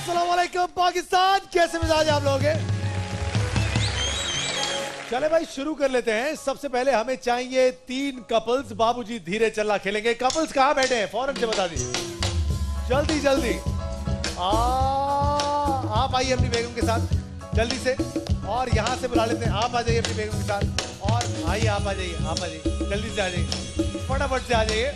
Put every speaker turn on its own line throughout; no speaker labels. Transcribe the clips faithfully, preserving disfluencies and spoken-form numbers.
अस्सलाम वालेकुम पाकिस्तान, कैसे मिजाज आप लोग हैं? चले भाई शुरू कर लेते हैं। सबसे पहले हमें चाहिए तीन कपल्स। बाबूजी धीरे चलना खेलेंगे। कपल्स कहाँ बैठे हैं फौरन से बता दीजिए, जल्दी जल्दी। आ, आप आइए अपनी बेगम के साथ जल्दी से, और यहाँ से बुला लेते हैं। आप आ जाइए अपनी बेगम के साथ, और आइए आप आ जाइए, आप आ जाइए जल्दी से, आ जाइए फटाफट से आ जाइए।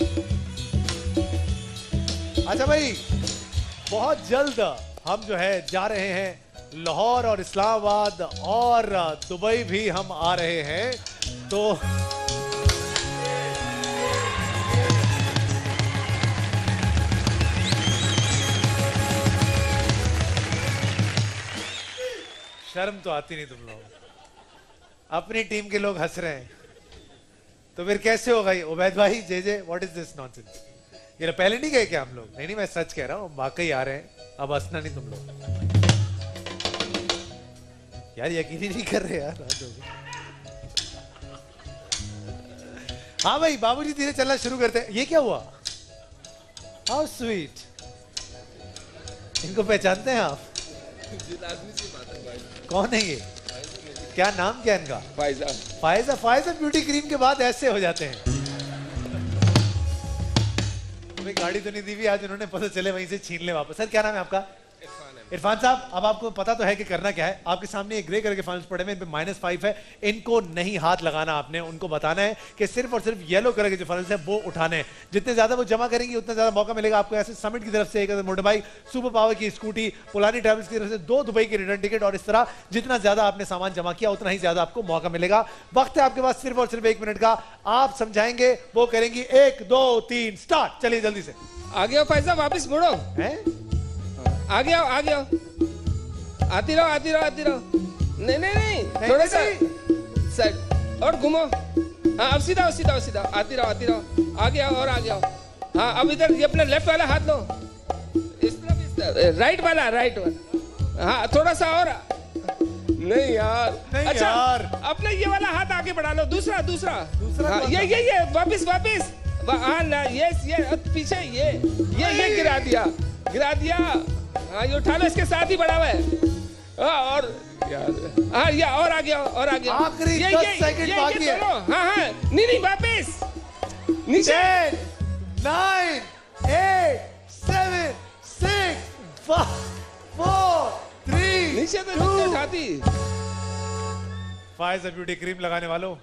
अच्छा भाई, बहुत जल्द हम जो है जा रहे हैं लाहौर और इस्लामाबाद और दुबई भी हम आ रहे हैं, तो शर्म तो आती नहीं तुम लोग। अपनी टीम के लोग हंस रहे हैं तो फिर कैसे होगा ये? उबैद भाई, जे जे, व्हाट इज दिस नॉनसेंस? ये पहले नहीं गए क्या हम लोग? नहीं नहीं, मैं सच कह रहा हूँ, वाकई आ रहे हैं। अब हंसना नहीं तुम लोग यार, यकीन ही नहीं कर रहे यार। हाँ भाई, बाबूजी धीरे चलना शुरू करते हैं। ये क्या हुआ? How sweet. इनको पहचानते हैं आप? कौन है ये? क्या नाम क्या है इनका? फायजा। फायजा फायजा ब्यूटी क्रीम के बाद ऐसे हो जाते हैं। तुम्हें गाड़ी तो नहीं दी हुई आज उन्होंने, पता चले वहीं से छीन ले वापस। सर क्या नाम है आपका? इरफान साहब, अब आपको पता तो है कि करना क्या है। आपके सामने एक ग्रे कलर के फाइल्स पड़े हैं, इन पे माइनस फाइव है। इनको नहीं हाथ लगाना आपने, उनको बताना है कि सिर्फ और सिर्फ येलो कलर के जो फाइल्स हैं वो उठाने हैं। जितने ज्यादा वो जमा करेंगी उतना ज्यादा मौका मिलेगा आपको। ऐसे समिट की तरफ से एक मोटर बाइक, सुपर पावर की स्कूटी, पुलानी ट्रैवल्स की तरफ से दो दुबई की रिटर्न टिकट, और इस तरह जितना ज्यादा आपने सामान जमा किया उतना ही ज्यादा आपको मौका मिलेगा। वक्त है आपके पास सिर्फ और सिर्फ एक मिनट का। आप समझाएंगे, वो करेंगी। एक दो तीन स्टार्ट। चलिए जल्दी से
आगे आओ फैजा, वापस मुड़ो।
हैं?
आगे आओ, आगे आओ, आती रहो, आती रहो, आती रहो। नहीं नहीं नहीं, थोड़ा सा साइड और घूमो। हाँ अब सीधा सीधा सीधा, आती रहो, आती रहो, आगे आओ और आगे आओ। हाँ अब इधर ये अपना लेफ्ट वाला हाथ लो, इस तरफ, इस तरफ, राइट वाला, राइट वाला। हाँ थोड़ा सा और। नहीं यार,
नहीं
अच्छा
यार।
अपना ये वाला हाथ आगे बढ़ा लो, दूसरा दूसरा
दूसरा।
हाँ, ये ये ये वापिस वापिस। हाँ ना, ये ये पीछे, ये ये ये गिरा दिया, गिरा दिया। हाँ ये उठा लो, इसके साथ ही बढ़ा हुआ है। हाँ और यार, हाँ ये और आ गया, और आ गया।
आखिरी
ये
दस
ये
सेकंड
ये
बाकी
ये
है।
हाँ हाँ, नहीं नहीं, वापिस नीचे।
Ten, nine, eight, seven, six, five, four, three,
नीचे तो नीचे उठाती।
फाइज़ ब्यूटी क्रीम लगाने वालों,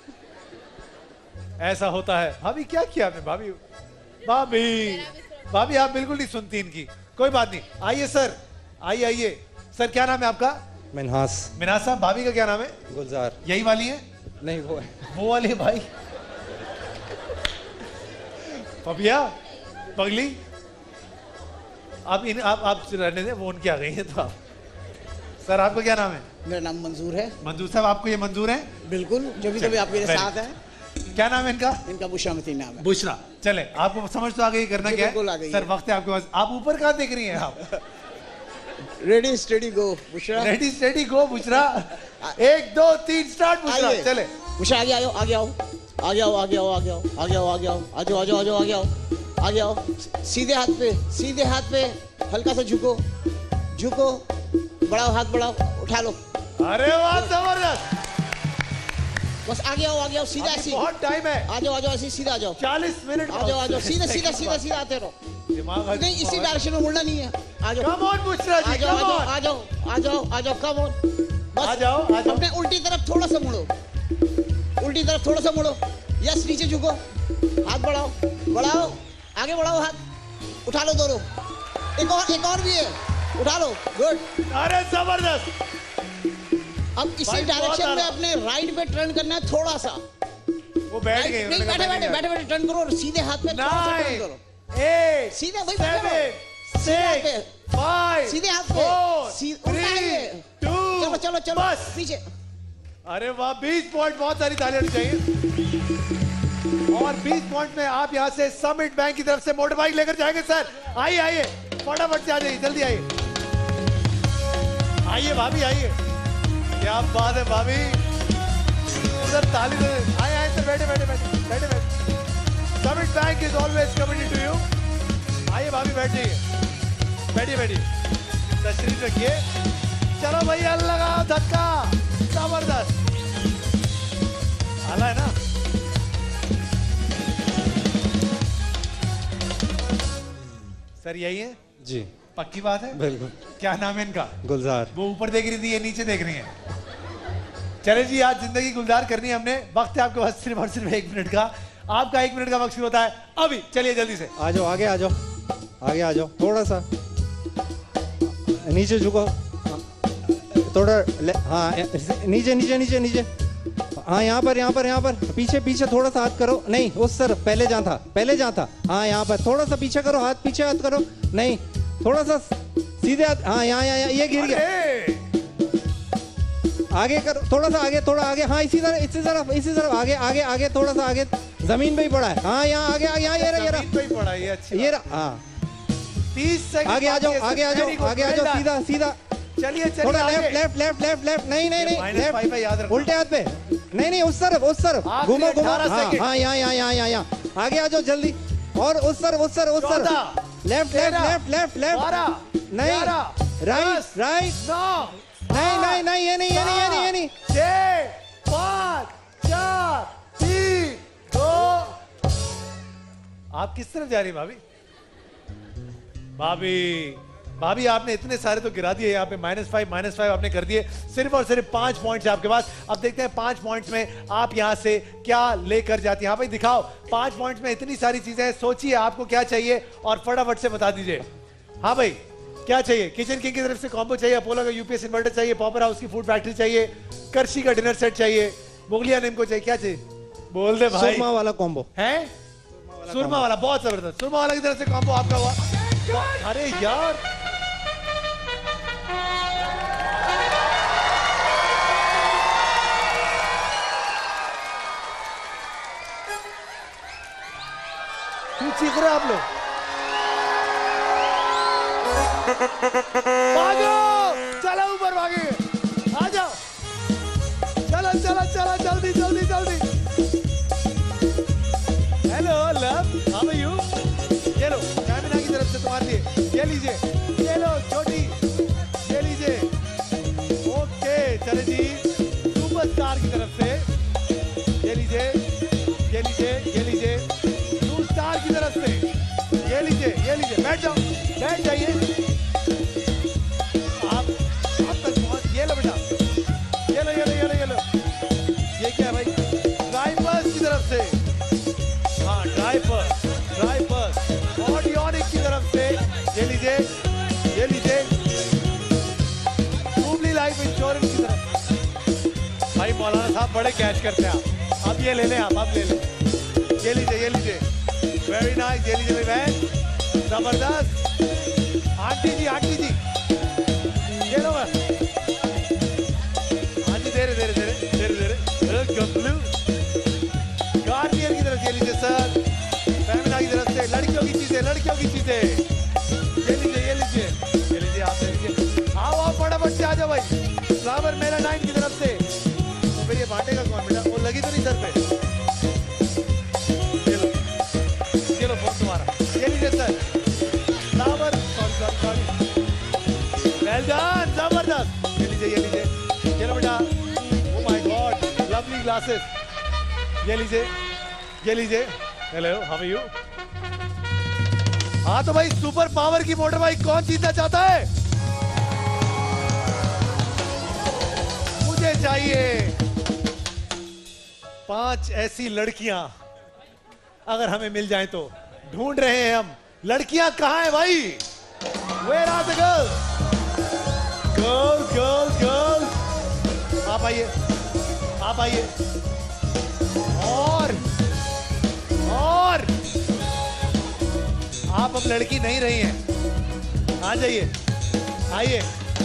ऐसा होता है। भाभी क्या किया आपने? भाभी भाभी भाभी आप बिल्कुल नहीं सुनती इनकी। कोई बात नहीं, आइए सर, आइए आइए सर। क्या नाम है आपका?
मिनहास।
मिनाज साहब, भाभी का क्या नाम है?
गुलजार।
यही वाली है?
नहीं वो है।
वो वाली है भाई। पपिया, पगली, आप इन आप आप रहने दें, वो उनकी आ गई है। तो आप सर, आपका क्या नाम है?
मेरा नाम मंजूर है।
मंजूर साहब, आपको ये मंजूर है?
बिल्कुल, जो भी कभी आप मेरे साथ हैं।
क्या नाम है इनका?
इनका बुशरामती नाम है।
बुशरा। चले, आपको समझ तो आ गई करना क्या
बिल्कुल आ गई
है? सर
है।
वक्त है आपके पास। आप ऊपर कहाँ देख रही हैं आप?
Ready steady go Bushra.
Ready steady go Bushra. एक दो तीन स्टार्ट बुशरा।
आइए।
चले
बुशरा आगे आओ, आगे आओ, आगे आओ, आगे आओ, आगे आओ, आगे आओ, आगे आओ, आ जाओ, आ जाओ, आ जाओ, आगे आओ, आगे आओ। सीधे हाथ पे, सीधे हाथ पे, हल्का सा झुको, झुको, बढ़ाओ, हाथ बढ़ाओ, उठा लो।
अरे वाह, जबरदस्त।
बस आगे आओ, आगे आओ, सीधा
अभी
ऐसे।
बहुत टाइम है।
आ जाओ, आ जाओ, ऐसे सीधा आ जाओ,
चालीस मिनट।
आ जाओ, आ जाओ, सीधा सीधा सीधा सीधा आते रहो।
दिमाग
नहीं, इसी डायरेक्शन में मुड़ना नहीं है। आ जाओ,
कम ऑन बुशरा
आ
जी,
जाओ,
कम
आ जाओ,
ऑन।
आ जाओ, आ जाओ, आ जाओ, कम ऑन।
आ जाओ, आ जाओ।
अपने उल्टी तरफ थोड़ा सा मुड़ो, उल्टी तरफ थोड़ा सा मुड़ो। यस, नीचे झुको, हाथ बढ़ाओ, बढ़ाओ, आगे बढ़ाओ, हाथ उठा लो दोनों। एक और, एक और भी है, उठा लो। गुड।
अरे जबरदस्त।
अब इसी
भाई,
डायरेक्शन
बहुत
में
आराम।
अपने राइट पे टर्न करना है थोड़ा सा।
वो बैठ गए।
नहीं, बैठे बैठे बैठे बैठे टर्न करो, और सीधे हाथ पे थोड़ा सा टर्न करो।
एट,
सीधे भाई,
सेवन,
सीधे हाथ पे,
सिक्स, फाइव,
सीधे हाथ पे,
फोर,
सी- उल्टा
थ्री,
है।
टू,
चलो चलो चलो,
बस।
पीछे।
अरे वाह, बीस पॉइंट, बहुत सारी तालियां होनी चाहिए। और बीस पॉइंट में आप यहाँ से समिट बैंक की तरफ से मोटर बाइक लेकर जाएंगे। सर आइए आइए, फटाफट से आ जाइए, जल्दी आइए, आइए भाभी आइए। क्या बात है भाभी, उधर ताली दे। आए आए सर, बैठे बैठे बैठे बैठे बैठे। Summit Bank is always committed to you. आइए भाभी, बैठ जाइए, बैठिए बैठिए। तशरीफ रखिए। चलो भैया लगाओ धक्का, जबरदस्त। आला है ना? सर यही है
जी,
पक्की बात है?
बिल्कुल।
क्या नाम है इनका?
गुलजार।
वो ऊपर देख रही थी, ये नीचे देख रही है। चले जी, आज जिंदगी गुलजार करनी है हमने। वक्त है आपके पास सिर्फ और सिर्फ एक मिनट का। आपका एक मिनट का वक्त शुरू होता है अभी। चलिए जल्दी से
आ जाओ, आगे आ जाओ, आगे आ जाओ, थोड़ा सा नीचे झुको, थोड़ा हाँ, नीचे नीचे नीचे नीचे, हाँ यहाँ पर यहाँ पर यहाँ पर पीछे पीछे थोड़ा सा हाथ करो, नहीं उस तरफ, पहले जहाँ था पहले जहाँ था, हाँ यहाँ पर थोड़ा सा पीछे करो, हाथ पीछे हाथ करो, नहीं थोड़ा सा सीधे हाथ, हाँ यहाँ यहाँ ये गिर गया, आगे करो, थोड़ा सा आगे, थोड़ा आगे, हाँ इसी तरह इसी तरफ इसी तरफ आगे आगे आगे, थोड़ा सा आगे, जमीन पे ही पड़ा है, हाँ यहाँ आगे आगे, यहाँ ये रहा ये रहा,
जमीन पे ही पड़ा है, ये अच्छा।
ये रहा, हाँ
तीस सेकंड
आगे आ जाओ, आगे आ जाओ, आगे आ जाओ, सीधा सीधा,
चलिए चलिए
थोड़ा
आगे।
Left left left left left, नहीं नहीं नहीं
माइनस फाइव है, याद
लेफ्ट,
रखना।
उल्टे हाथ पे, नहीं नहीं उस तरफ उस तरफ,
आखिरी
घुमो घुमो,
अठारह
हाँ
सेकंड।
हाँ यहाँ यहाँ यहाँ यहाँ यहाँ, आगे आ जाओ जल्दी, और उस तरफ उस तरफ उस
चौदह,
तरफ, लेफ्ट लेफ्ट
तेरह,
लेफ्ट लेफ्ट लेफ्ट,
बारह,
नहीं
ग्यारह,
राइट
दस,
राइट,
नौ,
नहीं नहीं नहीं ये नहीं ये नहीं ये नहीं ये नहीं,
छह, पाँच, चार, तीन, दो। आप किस तरफ जा रही हैं भाभी? भाभी भाभी आपने इतने सारे तो गिरा दिए यहाँ पे, माइनस फाइव माइनस फाइव आपने कर दिए। सिर्फ और सिर्फ पांच पॉइंट्स आपके पास। अब देखते हैं पांच पॉइंट्स में आप यहाँ से क्या लेकर जाती हैं। हाँ भाई दिखाओ, पांच पॉइंट्स में इतनी सारी चीजें हैं, सोचिए आपको क्या चाहिए और फटाफट से बता दीजिए। हाँ भाई क्या चाहिए? किचन किंग की तरफ से कॉम्बो चाहिए, अपोलो का यूपीएस इन्वर्टर चाहिए, पॉपर हाउस की फूड फैक्ट्री चाहिए, कर्शी का डिनर सेट चाहिए, मुगलिया नेम को चाहिए, क्या चाहिए बोल दे भाई।
सुरमा वाला कॉम्बो
है, सुरमा वाला बहुत जबरदस्त, सुरमा वाला की तरफ से कॉम्बो आपका हुआ। अरे यार क्यों चीख रहे आप लोग? भागो, चलो ऊपर भागे, आ जाओ, चलो चलो चलो जल्दी जल्दी जल्दी। Hello love, how are you? ये लो कैमिना की तरफ से तुम्हारे लिए, ये लीजिए, ये लो छोटी, ये लीजिए। ओके चले जी, सुपरस्टार की तरफ से ये लीजिए, ये लीजिए, ये लीजिए, टू स्टार की तरफ से ये लीजिए, ये लीजिए, बैठ जाओ, बैठ जाइए। आप आप तक पहुंच, ये लो बेटा, ये लो ये लो ये लो ये लो, ये क्या है भाई? ड्राइपर्स की तरफ से, हाँ ड्राइपर्स ड्राइपर्स ऑडियोनिक की तरफ से ये लीजिए, ये लीजिए, ट्यूबली लाइफ इंश्योरेंस की तरफ। भाई मौलाना साहब बड़े कैच करते हैं आप, अब ये ले लें आप, आप ले लें, ये लीजिए ये लीजिए, वेरी नाइस, ये लीजिए मेरी बहन, जबरदस्त। आंटी जी आंटी जी ये लो, हाँ जी धीरे धीरे धीरे धीरे धीरे, गब्लू गार्नियर की तरफ ये लीजिए सर, फेमिना की तरफ से लड़कियों की चीजें, लड़कियों की चीजें, ये लीजिए ये लीजिए ये लीजिए, आप ले लीजिए। आओ आओ फटाफट से आ जाओ भाई, फ्लावर मेरा नाइन की तरफ से। तो फिर ये बांटेगा कौन बेटा? वो लगी तो नहीं सर पे? ये लो ये लो फोन तुम्हारा, ये लीजिए sir, flower, sorry sorry sorry, well done, जबरदस्त, ये लीजिए ये लीजिए, ये लो बेटा, oh my God lovely glasses, ये लीजिए ये लीजिए। Hello how are you? हाँ तो भाई सुपर पावर की मोटर बाइक कौन जीतना चाहता है? मुझे चाहिए पांच ऐसी लड़कियां, अगर हमें मिल जाए तो। ढूंढ रहे हैं हम, लड़कियां कहां हैं भाई? Where are the girls? Girls, girls, girls, आप आइए, आप आइए, और और आप अब लड़की नहीं रही हैं, आ जाइए, आइए,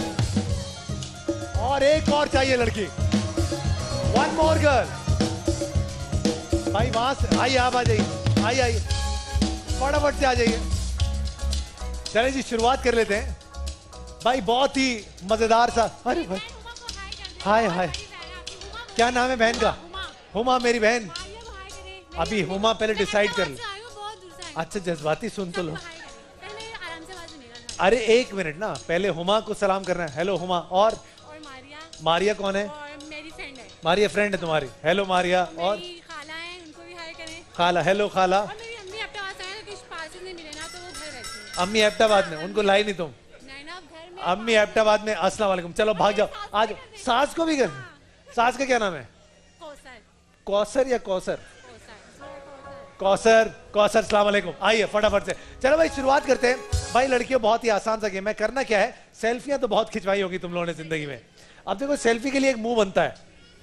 और एक और चाहिए लड़की, वन मोर गर्ल। भाई वहां से आइए, आप आ जाइए, आइए आइए, फटाफट से आ जाइए। चलिए जी शुरुआत कर लेते हैं भाई, बहुत ही मजेदार सा। अरे भाई हाय हाय, क्या नाम है बहन का? हुमा मेरी बहन। अभी हुमा पहले डिसाइड कर लो। अच्छा जज्बाती सुन तो लो। अरे एक मिनट ना, पहले हुमा को सलाम करना है। हेलो हुमा। और
और मारिया।
मारिया कौन है?
और मेरी फ्रेंड है।
मारिया फ्रेंड है तुम्हारी। Hello Maria. और
मेरी खाला है, उनको भी हाय करें।
खाला। हेलो खाला।
और मेरी अम्मी एबटाबाद से है, कुछ पास नहीं मिले ना तो वो घर रहती है।
अम्मी एबटाबाद में, उनको लाई नहीं तुम?
नहीं ना, घर में।
अम्मी एबटाबाद में। अस्सलाम वालेकुम। चलो भाग जाओ आज। सास को भी कर। सास का क्या नाम है?
कौसर।
कौसर या कौसर?
कौसर।
कौसर। कौसर सलाम वालेकुम। आइए फटाफट से चलो भाई शुरुआत करते हैं। भाई लड़कियों बहुत ही आसान सा गेम है। करना क्या है, सेल्फियां तो बहुत खिंचवाई होगी तुम लोगों ने जिंदगी में। अब देखो सेल्फी के लिए एक मुंह बनता है,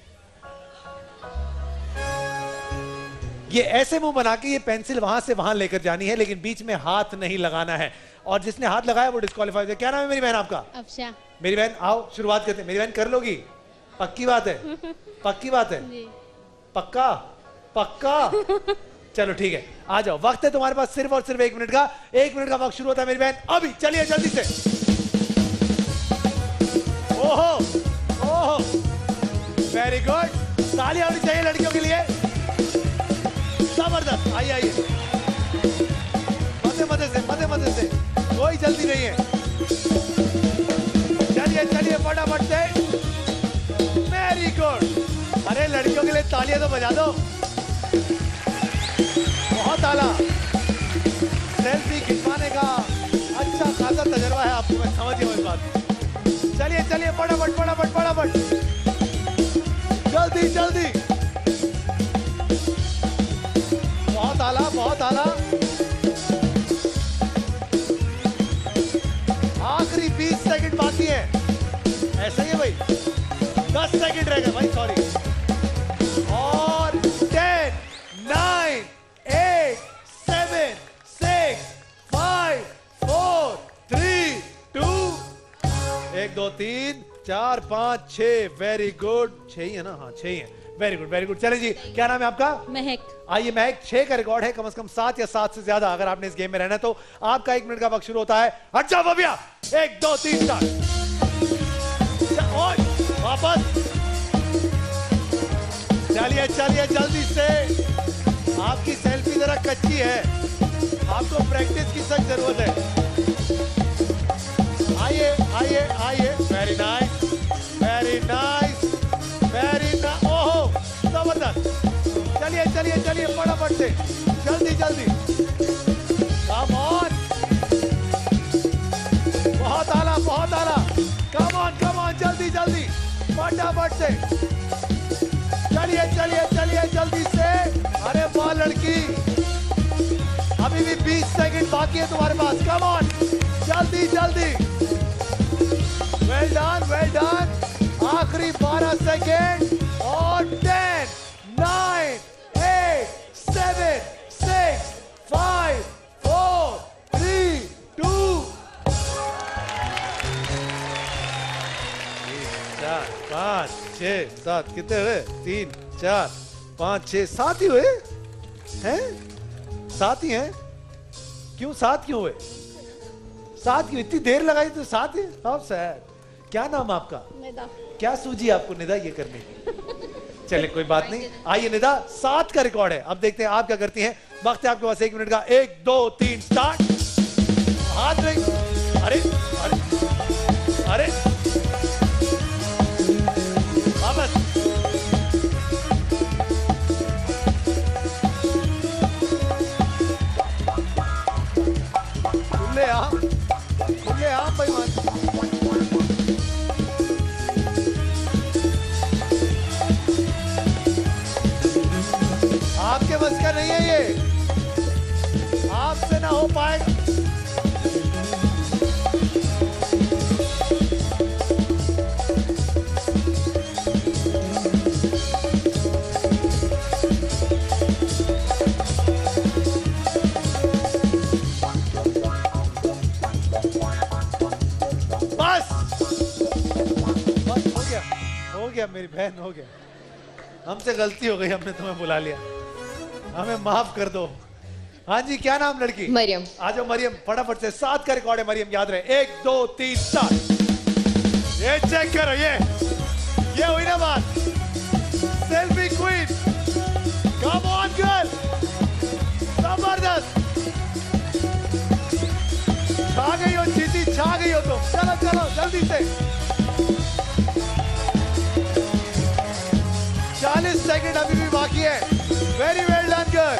ये ऐसे मुंह बना के ये पेंसिल वहां से वहां लेकर जानी है, लेकिन बीच में हाथ नहीं लगाना है, और जिसने हाथ लगाया वो डिस्क्वालीफाई है। क्या नाम है मेरी बहन आपका?
अफशा।
मेरी बहन आओ शुरुआत करते हैं। मेरी बहन कर लोगी? पक्की बात है? पक्की बात है? पक्का? पक्का? चलो ठीक है, आ जाओ। वक्त है तुम्हारे पास सिर्फ और सिर्फ एक मिनट का। एक मिनट का वक्त शुरू होता है मेरी बहन अभी। चलिए जल्दी से। ओहो ओहो, वेरी गुड। तालियां होनी चाहिए लड़कियों के लिए। जबरदस्त। आइए आइए, मजे मजे से, मजे मजे से, कोई जल्दी नहीं है। चलिए चलिए फटाफट से। Very good. अरे लड़कियों के लिए तालियां तो बजा दो। बहुत आला। सेल्फी खिंचवाने का अच्छा खासा तजर्बा है आपको, मैं समझ गया इस बात। चलिए चलिए फटाफट फटाफट फटाफट, जल्दी जल्दी। बहुत आला, बहुत आला। आखिरी बीस सेकंड बाकी है। ऐसा ही है भाई, दस सेकंड रह गए भाई, सॉरी। और ten, nine, eight, seven, six, five, four, three, two, एक, दो, तीन, चार, पाँच, छह। Very good. छह ही है ना? हाँ छह ही है। Very good very good. चले जी, क्या नाम है आपका?
महक।
आइए महक, छह का रिकॉर्ड है, कम से कम सात या सात से ज्यादा अगर आपने इस गेम में रहना है तो। आपका एक मिनट का वक्त शुरू होता है। हट जाओ भैया। एक, दो, तीन, चार। और वापस। चलिए चलिए जल्दी से। आपकी सेल्फी जरा कच्ची है, आपको प्रैक्टिस की सख्त जरूरत है। आइए आइए आइए। Very nice, very nice, very nice. ओहो जबरदस्त। चलिए चलिए चलिए फटाफट से, जल्दी जल्दी। Come on. बहुत आला, बहुत आला। कम ऑन कम ऑन, जल्दी जल्दी फटाफट से। चलिए चलिए चलिए जल्दी से। अरे वाह लड़की, अभी भी बीस सेकंड बाकी है तुम्हारे पास। कम ऑन, जल्दी जल्दी। Well done well done. आखिरी बारह सेकंड। और ten, nine, eight, seven, six, five, four, three, two, चार, पाँच, छह, सात। कितने हुए? तीन, चार, पाँच, छह, सात ही हुए हैं? सात ही हैं? क्यों सात क्यों हुए? सात क्यों? इतनी देर लगाई तो सात ही? How sad. क्या नाम आपका?
निदा।
क्या सूझी आपको निदा ये करने की? चले कोई बात नहीं। आइए निदा, सात का रिकॉर्ड है। अब देखते हैं आप क्या करती हैं। वक्त है आपके पास एक मिनट का। एक, दो, तीन, स्टार्ट। हाथ नहीं। अरे अरे अरे वापस। खुले आम, खुले आम बेईमान। आपके बस का नहीं है ये, आपसे ना हो पाएगा। बस बस हो गया, हो गया मेरी बहन, हो गया। हमसे गलती हो गई, हमने तुम्हें बुला लिया, हमें माफ कर दो। हाँ जी, क्या नाम लड़की?
मरियम।
आ जाओ मरियम, फटाफट से। सात का रिकॉर्ड है मरियम, याद रहे। एक, दो, तीन, चार। ये चेक करो, ये ये हुई ना बात। Selfie queen, come on girl, जबरदस्त। छा गई हो जीती, जल्दी से। चालीस सेकंड अभी भी बाकी है। Very well done girl.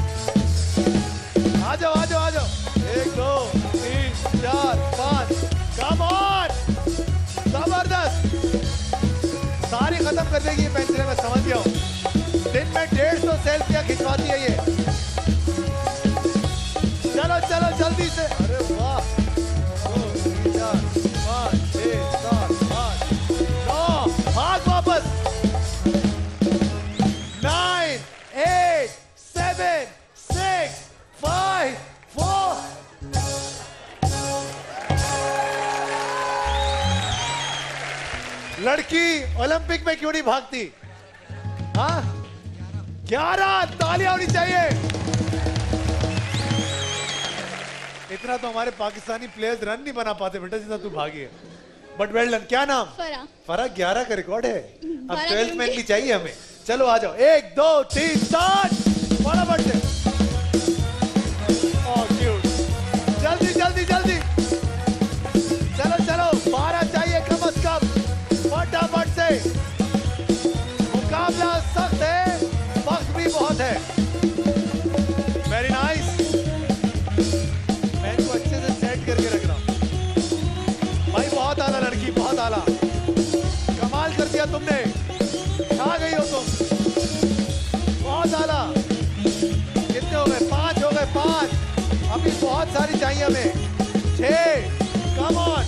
आ जाओ आ जाओ आ जाओ। एक दो तीन चार पाँच। कम ऑन, जबरदस्त। सारी खत्म कर देगी ये पेंसिलें, मैं समझ गया हूँ। दिन में डेढ़ सौ सेल्फियां खिंचवाती है ये। चलो चलो जल्दी से। अरे वाह, दो तीन चार पाँच छः सात आठ नौ। हाथ वापस। Nine eight seven six five four. लड़की ओलंपिक में क्यों नहीं भागती? हाँ, ग्यारह। तालियां होनी चाहिए। इतना तो हमारे पाकिस्तानी प्लेयर्स रन नहीं बना पाते बेटा जितना तू भागी है। But well done. क्या नाम?
फरा।
फरा। ग्यारह का रिकॉर्ड है। अब
बारह
ट्वेल्थ मैन
करूंगी।
भी चाहिए हमें। चलो आ जाओ। एक दो तीन स्टार्ट। फटाफट से। Oh cute. जल्दी जल्दी जल्दी। चलो चलो, बारह चाहिए कम अज कम। फटाफट से। मुकाबला सख्त है, वक्त भी बहुत है। Very nice. मैं इनको अच्छे से सेट करके रख रहा हूं। भाई बहुत आला लड़की, बहुत आला। कमाल कर दिया तुमने। छा गई हो तुम। बहुत आला। कितने हो गए? पांच हो गए। पांच। अभी बहुत सारी चाहिए हमें। छह। Come on.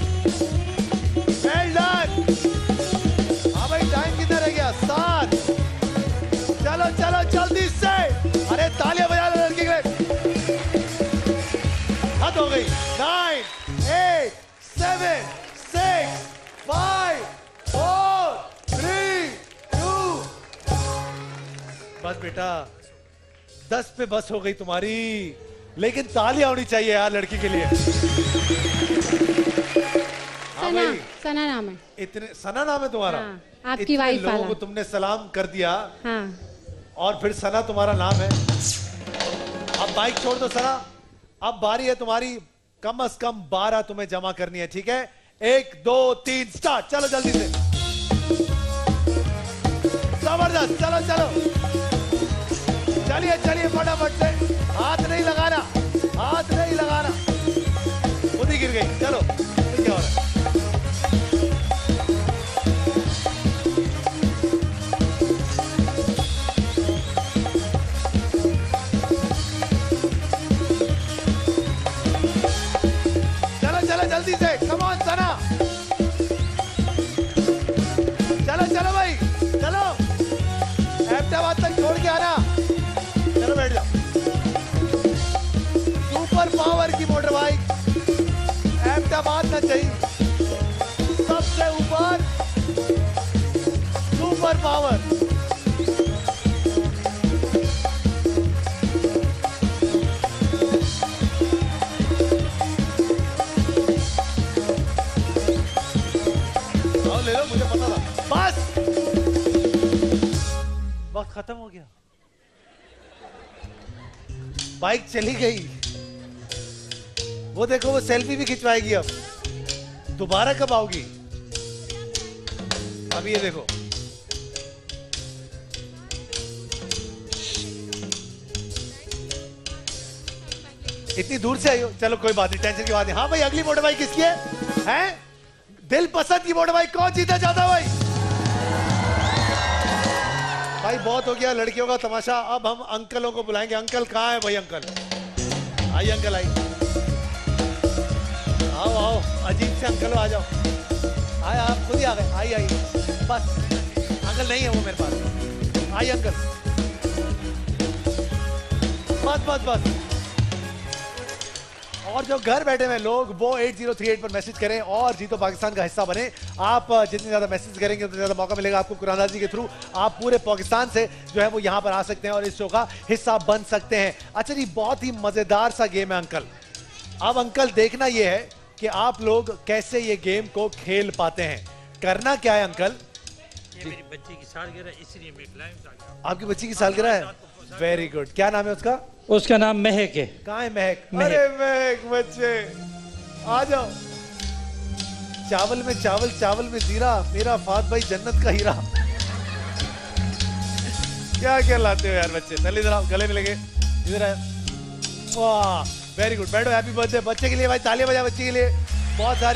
Well done. हाँ भाई, टाइम कितना रह गया? सात। चलो चलो जल्दी से। अरे तालियां बजा लो लड़की के लिए। हद हो गई। Nine eight seven six five four three two. बस बेटा, दस पे बस हो गई तुम्हारी। लेकिन तालियां होनी चाहिए यार लड़की के लिए। हाँ
सना,
भाई,
सना नाम है।
इतने सना नाम है तुम्हारा?
हाँ, आपकी
इतने
वाइफ
लोगों
वाला।
को तुमने सलाम कर दिया
हाँ।
और फिर सना तुम्हारा नाम है। अब बाइक छोड़ दो सना। अब बारी है तुम्हारी। कम अज कम बारह तुम्हें जमा करनी है, ठीक है? एक दो तीन स्टार्ट। चलो जल्दी से। जबरदस्त। चलो चलो चलिए चलिए फटाफट से। हाथ नहीं लगाना, हाथ नहीं लगाना। खुद ही गिर गई। चलो फिर क्या हो रहा है? चलो चलो जल्दी से। Come on Sana. चलो चलो भाई चलो। अहमदाबाद तक छोड़ के आना। चलो बैठ जाओ। सुपर पावर की मोटर बाइक। अहमदाबाद ना चाहिए। सबसे ऊपर सुपर पावर। ले लो, मुझे पता था। बस वक्त खत्म हो गया। बाइक चली गई। वो देखो, वो सेल्फी भी खिंचवाएगी। अब दोबारा कब आओगी? अब ये देखो। इतनी दूर से आई हो। चलो कोई बात नहीं, टेंशन की बात नहीं। हाँ भाई, अगली मोटर बाइक किसकी है? हैं? दिल पसंद की मोटर बाइक कौन जीता चाहता भाई? भाई बहुत हो गया लड़कियों का तमाशा। अब हम अंकलों को बुलाएंगे। अंकल कहाँ है भाई? अंकल आइए, अंकल आइए। आओ आओ, अजीब से अंकल आ जाओ। आए, आप खुद ही आ गए। आइए आइए। बस अंकल नहीं है वो मेरे पास। आइए अंकल। बस बस बस। और जो घर बैठे हुए लोग वो आठ ज़ीरो तीन आठ पर मैसेज करें और जीतो पाकिस्तान का हिस्सा बने। आप जितने ज्यादा मैसेज करेंगे उतना ज्यादा मौका मिलेगा आपको कुरानदाजी के थ्रू। आप पूरे पाकिस्तान से जो है वो यहाँ पर आ सकते हैं और इस शो का हिस्सा बन सकते हैं। अच्छा जी, बहुत ही मजेदार सा गेम है अंकल। अब अंकल देखना ये है कि आप लोग कैसे ये गेम को खेल पाते हैं। करना क्या है अंकल?
ये मेरी बच्ची की सालगिरह, इसलिए मैं लाइव आ गया।
आपकी बच्ची की सालगिरह है? Very good. क्या नाम है उसका?
उसका नाम महक है।
कहाँ है महक?
महक।
अरे महक बच्चे आ जाओ। चावल में चावल चावल में जीरा, मेरा फात भाई जन्नत का हीरा। क्या क्या लाते हो यार बच्चे। चल इधर आओ, गले मिलेंगे, इधर आए। वाह वेरी गुड, बैठो। हैप्पी बर्थडे बच्चे के लिए भाई, तालियां बजा बच्चे के लिए बहुत सारी।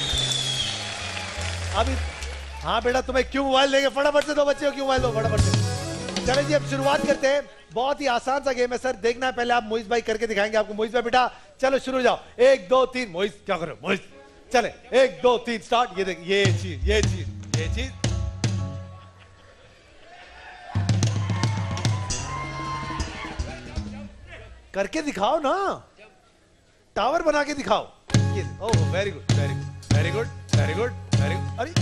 अभी हाँ बेटा तुम्हें क्यों मोबाइल देंगे, फटाफट से दो बच्चे को, क्यों मोबाइल दो फटाफट से। चलो जी अब शुरुआत करते हैं। बहुत ही आसान सा गेम है सर, देखना है पहले आप मोहित भाई करके दिखाएंगे आपको। मोहित भाई बेटा चलो शुरू हो जाओ। एक दो तीन। मोहित क्या करो मोहित, चले एक दो तीन स्टार्ट। ये देख ये चीज ये चीज ये चीज करके दिखाओ ना, टावर बना के दिखाओ। Oh very good very good very good very good very good. अरे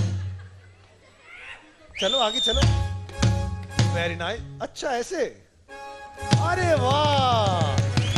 चलो आगे चलो, वेरी नाइस। अच्छा ऐसे, अरे वाह।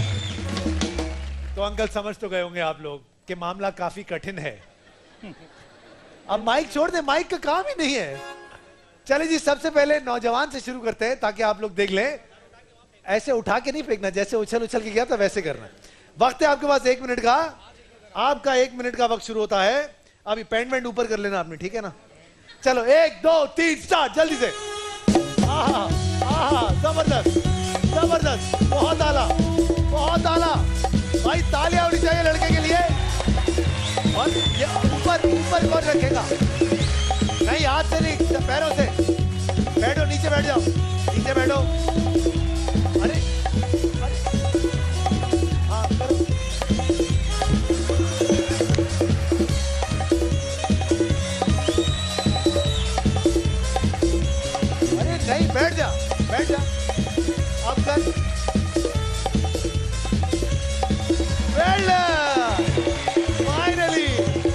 तो अंकल समझ तो गए होंगे आप लोग कि मामला काफी कठिन है। अब माइक छोड़ दे, माइक का काम ही नहीं है। चलिए जी सबसे पहले नौजवान से शुरू करते हैं ताकि आप लोग देख लें। ऐसे उठा के नहीं फेंकना, जैसे उछल उछल के गया था वैसे करना। वक्त है आपके पास एक मिनट का, आपका एक मिनट का वक्त शुरू होता है। अभी पेंट वेंट ऊपर कर लेना आपने, ठीक है ना। चलो एक दो तीन स्टार्ट, जल्दी से। आहा आहा जबरदस्त जबरदस्त, बहुत आला बहुत आला भाई। तालियां होनी चाहिए लड़के के लिए। और ये ऊपर ऊपर कौन रखेगा, नहीं हाथ से नहीं, पैरों से। बैठो नीचे, बैठ जाओ नीचे बैठो। अरे अरे हाँ करो। अरे नहीं बैठ जा बैठ जा, अब कर। फाइनली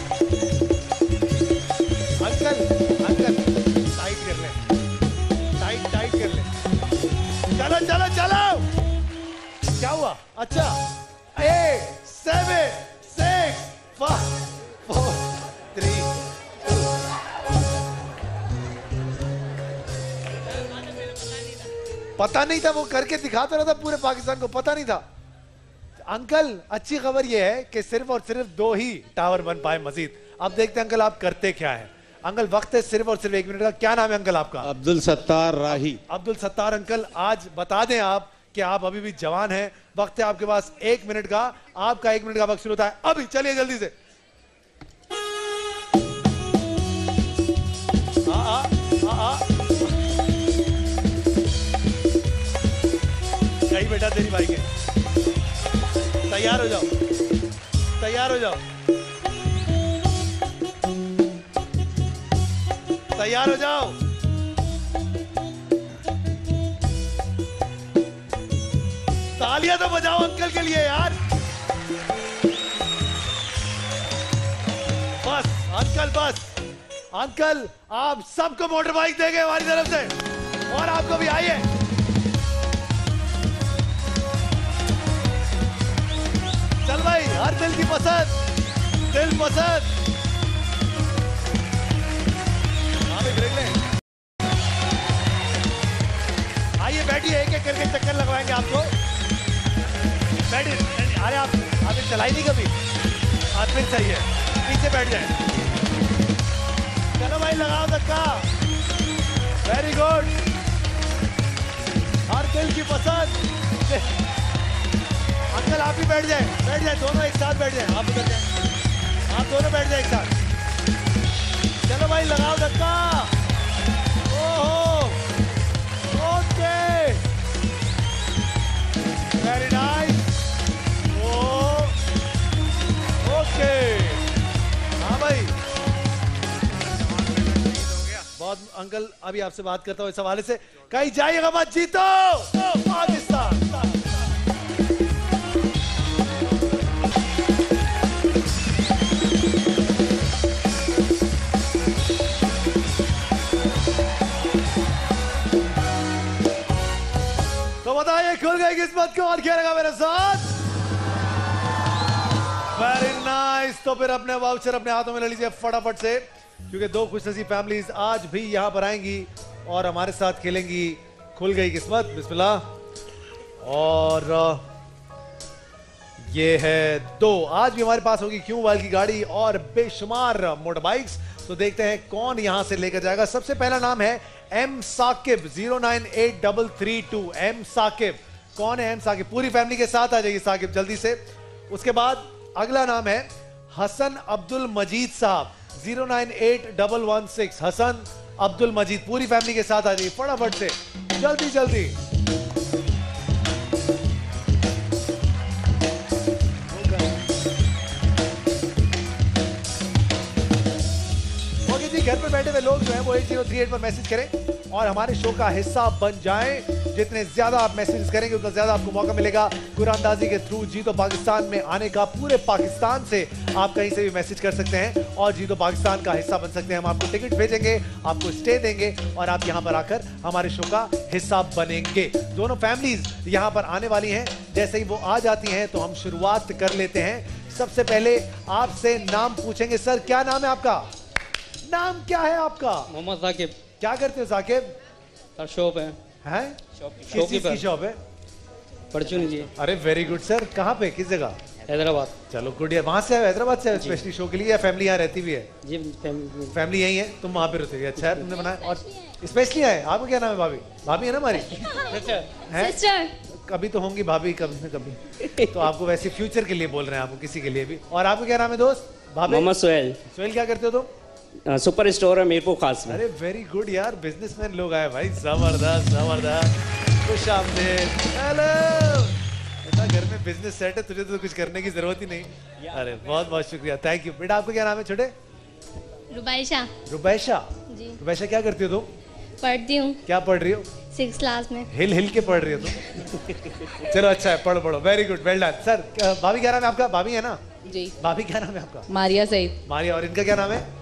अंकल अंकल टाइट कर ले, टाइट टाइट कर ले। चलो चलो चलो, क्या हुआ। अच्छा eight seven six five four three पता नहीं था, वो करके दिखाता रहा था, पूरे पाकिस्तान को पता नहीं था। अंकल अच्छी खबर यह है कि सिर्फ और सिर्फ दो ही टावर बन पाए मजीद। अब देखते हैं अंकल आप करते क्या है। अंकल वक्त है सिर्फ और सिर्फ एक मिनट का। क्या नाम है अंकल आपका।
अब्दुल सत्तार राही।
अब्दुल सत्तार अंकल आज बता दें आप कि आप अभी भी जवान हैं। वक्त है आपके पास एक मिनट का, आपका एक मिनट का वक्त शुरू होता है अभी। चलिए जल्दी से। आ, आ, आ, आ। कहीं बेटा तेरी भाई के, तैयार हो जाओ तैयार हो जाओ तैयार हो जाओ। तालियां तो बजाओ अंकल के लिए यार। बस अंकल बस। अंकल आप सबको मोटर बाइक देंगे हमारी तरफ से, और आपको भी आइए। चल भाई, हर दिल की पसंद, दिल पसंद। हाँ भाई ब्रेक लें। आइए बैठिए, एक एक करके चक्कर लगवाएंगे आपको। बैठिए। अरे आप आपने चलाई नहीं कभी, हाथ में सही है, पीछे बैठ जाए। चलो भाई लगाओ धक्का, वेरी गुड। हर दिल की पसंद। अंकल आप ही बैठ जाए, बैठ जाए दोनों एक साथ बैठ जाए। आप उधर जाए, आप दोनों बैठ जाए एक साथ। चलो भाई लगाओ धक्का। ओहो okay, very nice. Oh okay हाँ भाई बहुत। अंकल अभी आपसे बात करता हूँ इस हवाले से, कहीं जाइएगा मत, जीतो पाकिस्तान। तो बताइए खुल गई किस्मत को, और खेलेगा मेरे साथ। Very nice. तो फिर अपने वाउचर अपने हाथों में ले लीजिए फटाफट से, क्योंकि दो खुशनसीब फैमिलीज आज भी यहां पर आएंगी और हमारे साथ खेलेंगी खुल गई किस्मत। बिस्मिल्लाह। और ये है दो। आज भी हमारे पास होगी क्यों वाल की गाड़ी और बेशुमार मोटर बाइक्स। तो देखते हैं कौन यहां से लेकर जाएगा। सबसे पहला नाम है M Saqib, zero nine eight double three two. M Saqib, कौन है एम साकिब? पूरी फैमिली के साथ आ जाइए साकिब जल्दी से। उसके बाद अगला नाम है Hasan Abdul Majeed sahab, zero nine eight double one six. Hasan Abdul Majeed, पूरी फैमिली के साथ आ जाइए फटाफट से, जल्दी जल्दी। घर पर बैठे हुए लोग जो हैं वो एट जीरो थ्री एट पर मैसेज करें और हमारे शो का हिस्सा बन जाएं। जितने ज्यादा आप मैसेज करेंगे उतना ज्यादा आपको मौका मिलेगा कुरानंदाजी के थ्रू जीतो पाकिस्तान में आने का। पूरे पाकिस्तान से आप कहीं से भी मैसेज कर सकते हैं और जीतो पाकिस्तान का हिस्सा बन सकते हैं। हम आपको टिकट भेजेंगे, आपको स्टे देंगे और आप यहाँ पर आकर हमारे शो का हिस्सा बनेंगे। दोनों फैमिलीज यहाँ पर आने वाली हैं। जैसे ही वो आ जाती हैं तो हम शुरुआत कर लेते हैं। सबसे पहले आपसे नाम पूछेंगे। सर क्या नाम है आपका? नाम क्या है आपका?
मोहम्मद साकिब।
क्या करते हो साकिब?
सर शॉप है।
हैं?
शॉप
किस चीज की शॉप है?
परचून जी।
अरे वेरी गुड सर। कहाँ पे, किस जगह?
हैदराबाद।
चलो गुड। वहाँ से हैदराबाद से स्पेशली शो के लिए या फैमिली यहाँ रहती भी है?
जी फैमिली,
फैमिली यहीं है, तुम वहाँ पे रहते हो। अच्छा है तुमने बनाया और स्पेशली आए। आपको क्या नाम है? भाभी? भाभी है ना हमारी?
सिस्टर।
कभी तो होंगी भाभी कभी न कभी। तो आपको वैसे फ्यूचर के लिए बोल रहे हैं, आपको किसी के लिए भी। और आपको क्या नाम है दोस्त? भाभी?
मोहम्मद सोहेल।
सोहेल क्या करते हो तुम?
सुपर स्टोर है मीरपुर खास में।
अरे वेरी गुड यार, बिजनेसमैन लोग आए भाई। जबरदस्त जबरदस्त। खुश आमदीद। हेलो। ऐसा घर में बिजनेस सेट है, तुझे तो कुछ करने की जरूरत ही नहीं। अरे बहुत बहुत शुक्रिया, थैंक यू। बेटा आपको क्या नाम है छोटे?
रुबैशा।
रुबैशा
जी।
रुबैशा क्या करती हो तुम?
पढ़ती हूँ।
क्या पढ़ रही हो?
सिक्स क्लास में।
हिल हिल के पढ़ रही हो तुम? चलो अच्छा है, पढ़ो पढ़ो। Very good, well done. Sir भाभी क्या नाम है आपका? भाभी है ना
जी।
भाभी क्या नाम है आपका?
मारिया सईद।
मारिया। और इनका क्या नाम है?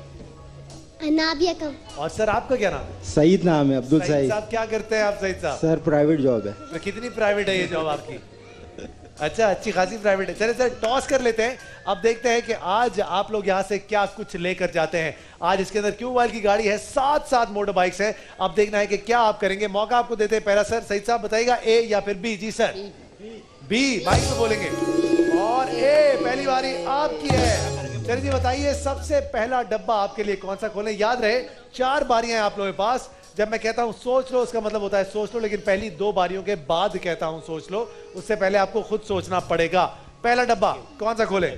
अनाबिया कम।
और सर आपका क्या नाम है?
सईद नाम है, अब्दुल
सईद
सईद।
साहब क्या करते हैं आप सईद साहब?
सर प्राइवेट जॉब है।
तो कितनी प्राइवेट है ये जॉब आपकी? अच्छा, अच्छी खासी प्राइवेट है। चलिए सर टॉस कर लेते हैं। अब देखते हैं कि आज आप लोग यहाँ से क्या कुछ लेकर जाते हैं। आज इसके अंदर क्यू वाइल की गाड़ी है, सात सात मोटर बाइक्स हैं। अब देखना है कि क्या आप करेंगे। मौका आपको देते हैं पहला। सर सईद साहब बताइएगा ए या फिर बी? जी सर बी, माइक में बोलेंगे। और ए पहली बारी आपकी है। चलिए जी बताइए सबसे पहला डब्बा आपके लिए कौन सा खोलें? याद रहे चार बारियां हैं आप लोगों के पास। जब मैं कहता हूं सोच लो, उसका मतलब होता है सोच लो, लेकिन पहली दो बारियों के बाद कहता हूं सोच लो, उससे पहले आपको खुद सोचना पड़ेगा। पहला डब्बा कौन सा खोले?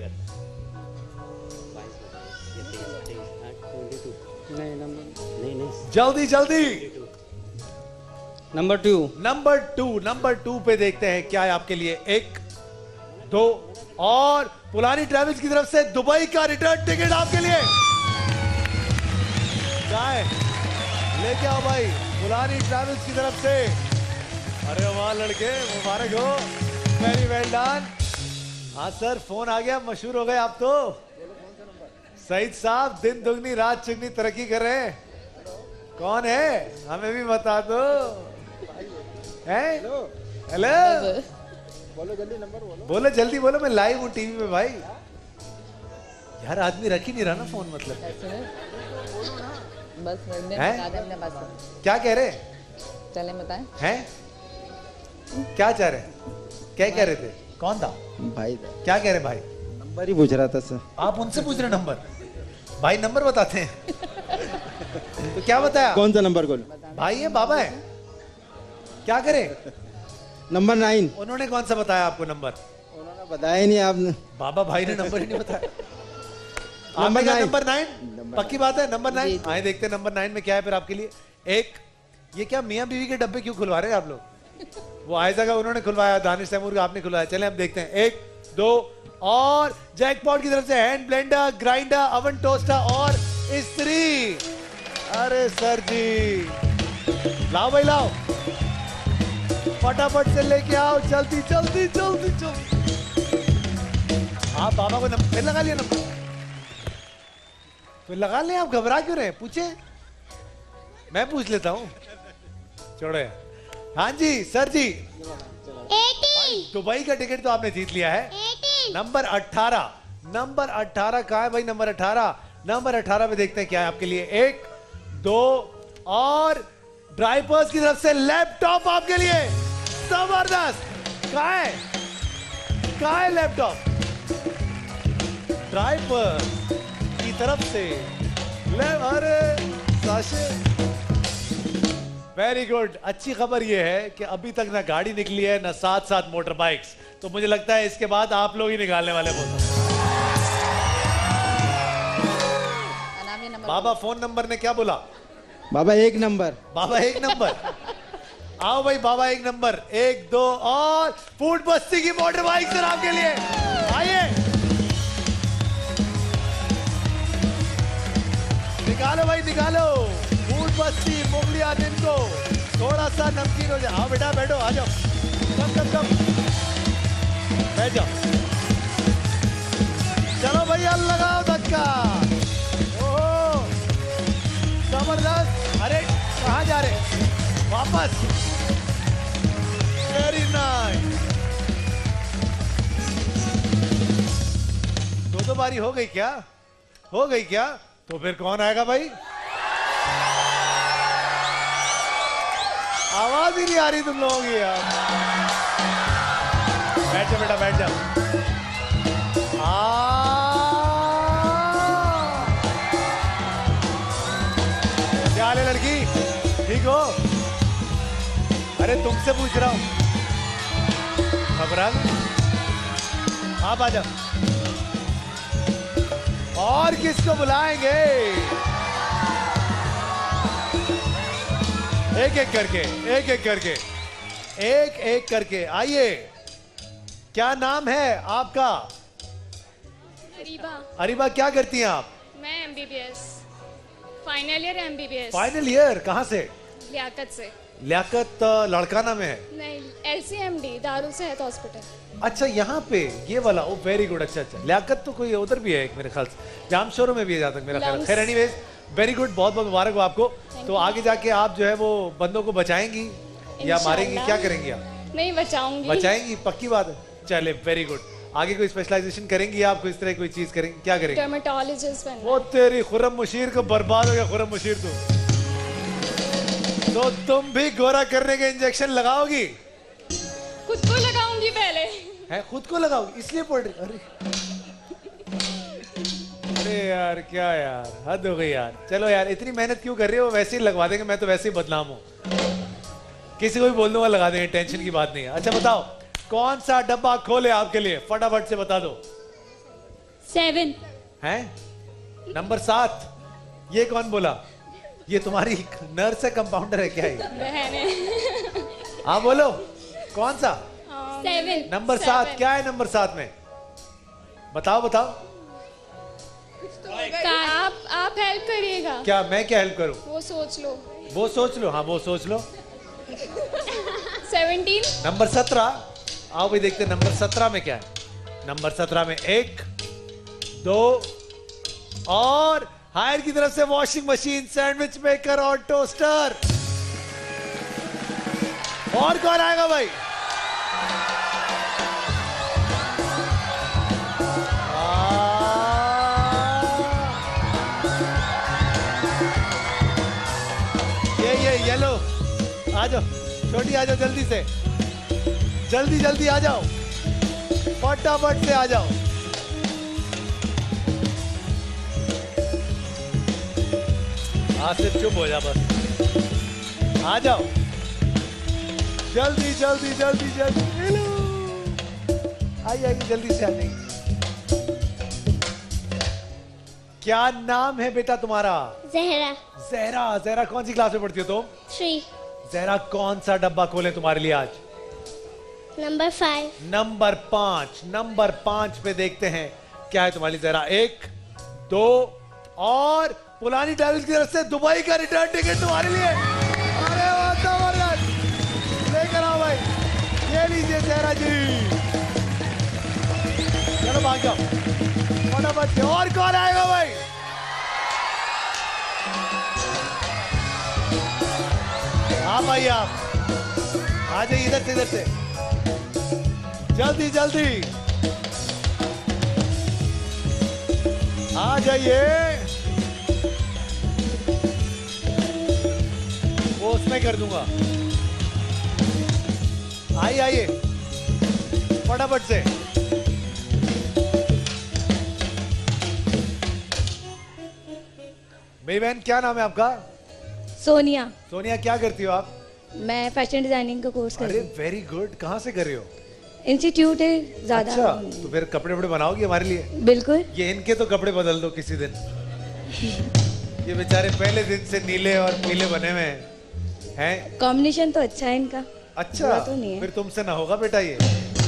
जल्दी जल्दी।
Number two.
Number two. Number two पे देखते हैं क्या है आपके लिए। एक, दो और पुलानी ट्रैवल्स की तरफ से दुबई का रिटर्न टिकट आपके लिए। जाए लेके आओ भाई पुलानी ट्रैवल्स की तरफ से। अरे वाह लड़के, मुबारक हो, वेरी वेल डन। हाँ सर फोन आ गया, मशहूर हो गए आप तो। सईद साहब दिन दुगनी रात चुगनी तरक्की कर रहे हैं। कौन है हमें भी बता दो। हेलो बोलो जल्दी, नंबर बोलो। बोलो जल्दी बोलो, मैं लाइव हूँ टीवी पे भाई। यार आदमी रख ही नहीं रहा ना फोन, मतलब
बस
है? क्या कह रहे?
चले बताएं।
हैं? क्या चाह रहे? क्या कह रहे थे? कौन था?
भाई
क्या कह रहे भाई?
नंबर ही पूछ रहा था सर।
आप उनसे पूछ रहे नंबर? भाई नंबर बताते हैं। तो क्या बताया?
कौन सा नंबर खोल?
भाई है बाबा है? क्या करें?
Number nine.
उन्होंने कौन सा बताया आपको नंबर?
उन्होंने बताया ही नहीं। आपने
बाबा भाई ने नंबर ही नहीं बताया। Number nine. नंबर नाइन पक्की बात है, नंबर नाइन। आए देखते हैं नंबर नाइन में क्या है फिर आपके लिए। एक, ये क्या मियां बीवी के डब्बे क्यों खुलवा रहे हैं आप लोग? वो आयजा का उन्होंने खुलवाया, दानिश तैमूर का आपने खुलवाया। चले हम देखते हैं। एक, दो और जैकपॉट की तरफ से hand blender, grinder, oven toaster और इस्त्री। अरे सर जी लाओ भाई लाओ, फटाफट से लेके आओ, जल्दी जल्दी जल्दी जल्दी। आप बाबा को नंबर फिर लगा लिया? नंबर फिर लगा लें, आप घबरा क्यों रहे? पूछे, मैं पूछ लेता हूँ, छोड़ो यार। हाँ जी सर जी। दुबई का टिकट तो आपने जीत लिया है। नंबर अठारह। नंबर अठारह कहाँ है भाई? नंबर अठारह। नंबर अठारह में देखते हैं क्या है आपके लिए। एक, दो और ड्राइवर्स की तरफ से लैपटॉप आपके लिए। जबरदस्त। कहाँ है? कहाँ है लैपटॉप? ड्राइवर की तरफ से ले, अरे साशे वेरी गुड। अच्छी खबर यह है कि अभी तक ना गाड़ी निकली है ना साथ साथ मोटर बाइक्स, तो मुझे लगता है इसके बाद आप लोग ही निकालने वाले हो। बाबा फोन नंबर ने क्या बोला?
बाबा एक नंबर।
बाबा एक नंबर। आओ भाई बाबा एक नंबर, एक दो और फूड बस्ती की मोटर बाइक सर आपके लिए, आइए निकालो भाई निकालो। फूड बस्ती मुगली आदिम को थोड़ा सा नमकीन हो जाए। आओ बेटा बैठो, आ जाओ, कम कम कम बैठ जाओ। चलो भैया लगाओ धक्का। ओहो जबरदस्त। अरे कहाँ जा रहे? वापस। Very nice. दो दो बारी हो गई क्या? हो गई क्या? तो फिर कौन आएगा भाई? आवाज ही नहीं आ रही तुम लोगों की यार। बैठ जाओ बेटा बैठ जाओ। क्या हाल है लड़की, ठीक हो? अरे तुमसे पूछ रहा हूं। घबरा आप आ जाओ। और किसको बुलाएंगे? एक एक करके एक एक करके एक एक करके आइए। क्या नाम है आपका?
अरीबा।
अरीबा क्या करती हैं आप?
मैं MBBS final year MBBS.
Final year कहाँ से?
लियाकत से।
लियाकत अ, लड़काना में है?
नहीं, एलसीएमडी दारुल सेहत हॉस्पिटल।
अच्छा यहाँ पे ये वाला। Oh very good. अच्छा अच्छा लियाकत तो कोई उधर भी है एक मेरे ख्याल से, जामशोरों में भी है जहाँ तक मेरा ख्याल। खैर एनीवेज वेरी गुड, बहुत बहुत मुबारक हो आपको। तो आगे जाके आप जो है वो बंदों को बचाएंगी या मारेंगी, क्या करेंगी आप?
नहीं बचाऊंगी।
बचाएंगी पक्की बात है। चले वेरी गुड। आगे कोई स्पेशलाइजेशन करेंगी आप? कोई इस तरह कोई चीज करेंगी? क्या करेंगी?
डर्मेटोलॉजिस्ट बनना।
वो तेरी खुर्रम मुशीर को बर्बाद हो गया। खुर्रम मुशीर तू तो तुम भी गोरा करने के इंजेक्शन लगाओगी?
खुद को लगाऊंगी पहले।
है खुद को लगाओगी इसलिए पढ़ रही? अरे अरे यार क्या यार, हद हो गई यार। चलो यार इतनी मेहनत क्यों कर रहे हो? वैसे ही लगवा देंगे, मैं तो वैसे ही बदनाम हूँ, किसी को भी बोल दूंगा लगा देंगे, टेंशन की बात नहीं है। अच्छा बताओ कौन सा डब्बा खोले आपके लिए? फटाफट से बता दो।
सेवन।
है नंबर सात। ये कौन बोला? ये तुम्हारी नर्स है, कंपाउंडर है क्या ये?
बहन है।
हाँ बोलो कौन सा?
सेवन।
नंबर सात क्या है? नंबर सात में बताओ बताओ।
आप आप हेल्प करिएगा।
क्या मैं क्या हेल्प करूं?
वो सोच लो।
वो सोच लो। हाँ वो सोच लो।
सेवनटीन।
नंबर सत्रह। आओ भाई देखते हैं नंबर सत्रह में क्या है। नंबर सत्रह में एक दो और हायर की तरफ से वॉशिंग मशीन, सैंडविच मेकर और टोस्टर। और कौन आएगा भाई? ये ये येलो आ जाओ, छोटी आ जाओ, जल्दी से जल्दी जल्दी आ जाओ, फटाफट से आ जाओ। हाँ सिर्फ चुप हो जा बस, आ जाओ जल्दी जल्दी जल्दी जल्दी। हेलो आइए आइए जल्दी से आ जाइए। क्या नाम है बेटा तुम्हारा?
जहरा।
जहरा। जहरा कौन सी क्लास में पढ़ती हो तुम?
थ्री।
जहरा कौन सा डब्बा खोले तुम्हारे लिए आज?
Number five.
नंबर पांच। नंबर पांच पे देखते हैं क्या है तुम्हारी जहरा। एक दो और पुरानी ट्रैवल्स की तरफ से दुबई का रिटर्न टिकट तुम्हारे लिए। अरे वाह जबरदस्त, लेकर आओ भाई, ये लीजिए जहरा जी। चलो भाग जाओ फटाफट से। और कौन आएगा भाई? हाँ भाई आप आ जाइए इधर से इधर से जल्दी जल्दी आ जाइए। वो उसमें कर दूंगा। आइए आइए फटाफट से। मेरी बहन क्या नाम है आपका?
सोनिया।
सोनिया, क्या करती हो आप?
मैं फैशन डिजाइनिंग का कोर्स कर
अरे
रही हूँ।
Very good. कहाँ से कर रहे हो?
इंस्टीट्यूट है ज्यादा।
अच्छा, तो फिर कपड़े वपड़े बनाओगी हमारे लिए?
बिल्कुल।
ये इनके तो कपड़े बदल दो किसी दिन। ये बेचारे पहले दिन से नीले और पीले बने हुए हैं। हैं?
कॉम्बिनेशन तो अच्छा है इनका।
अच्छा,
तो नहीं है।
फिर तुमसे ना होगा बेटा ये।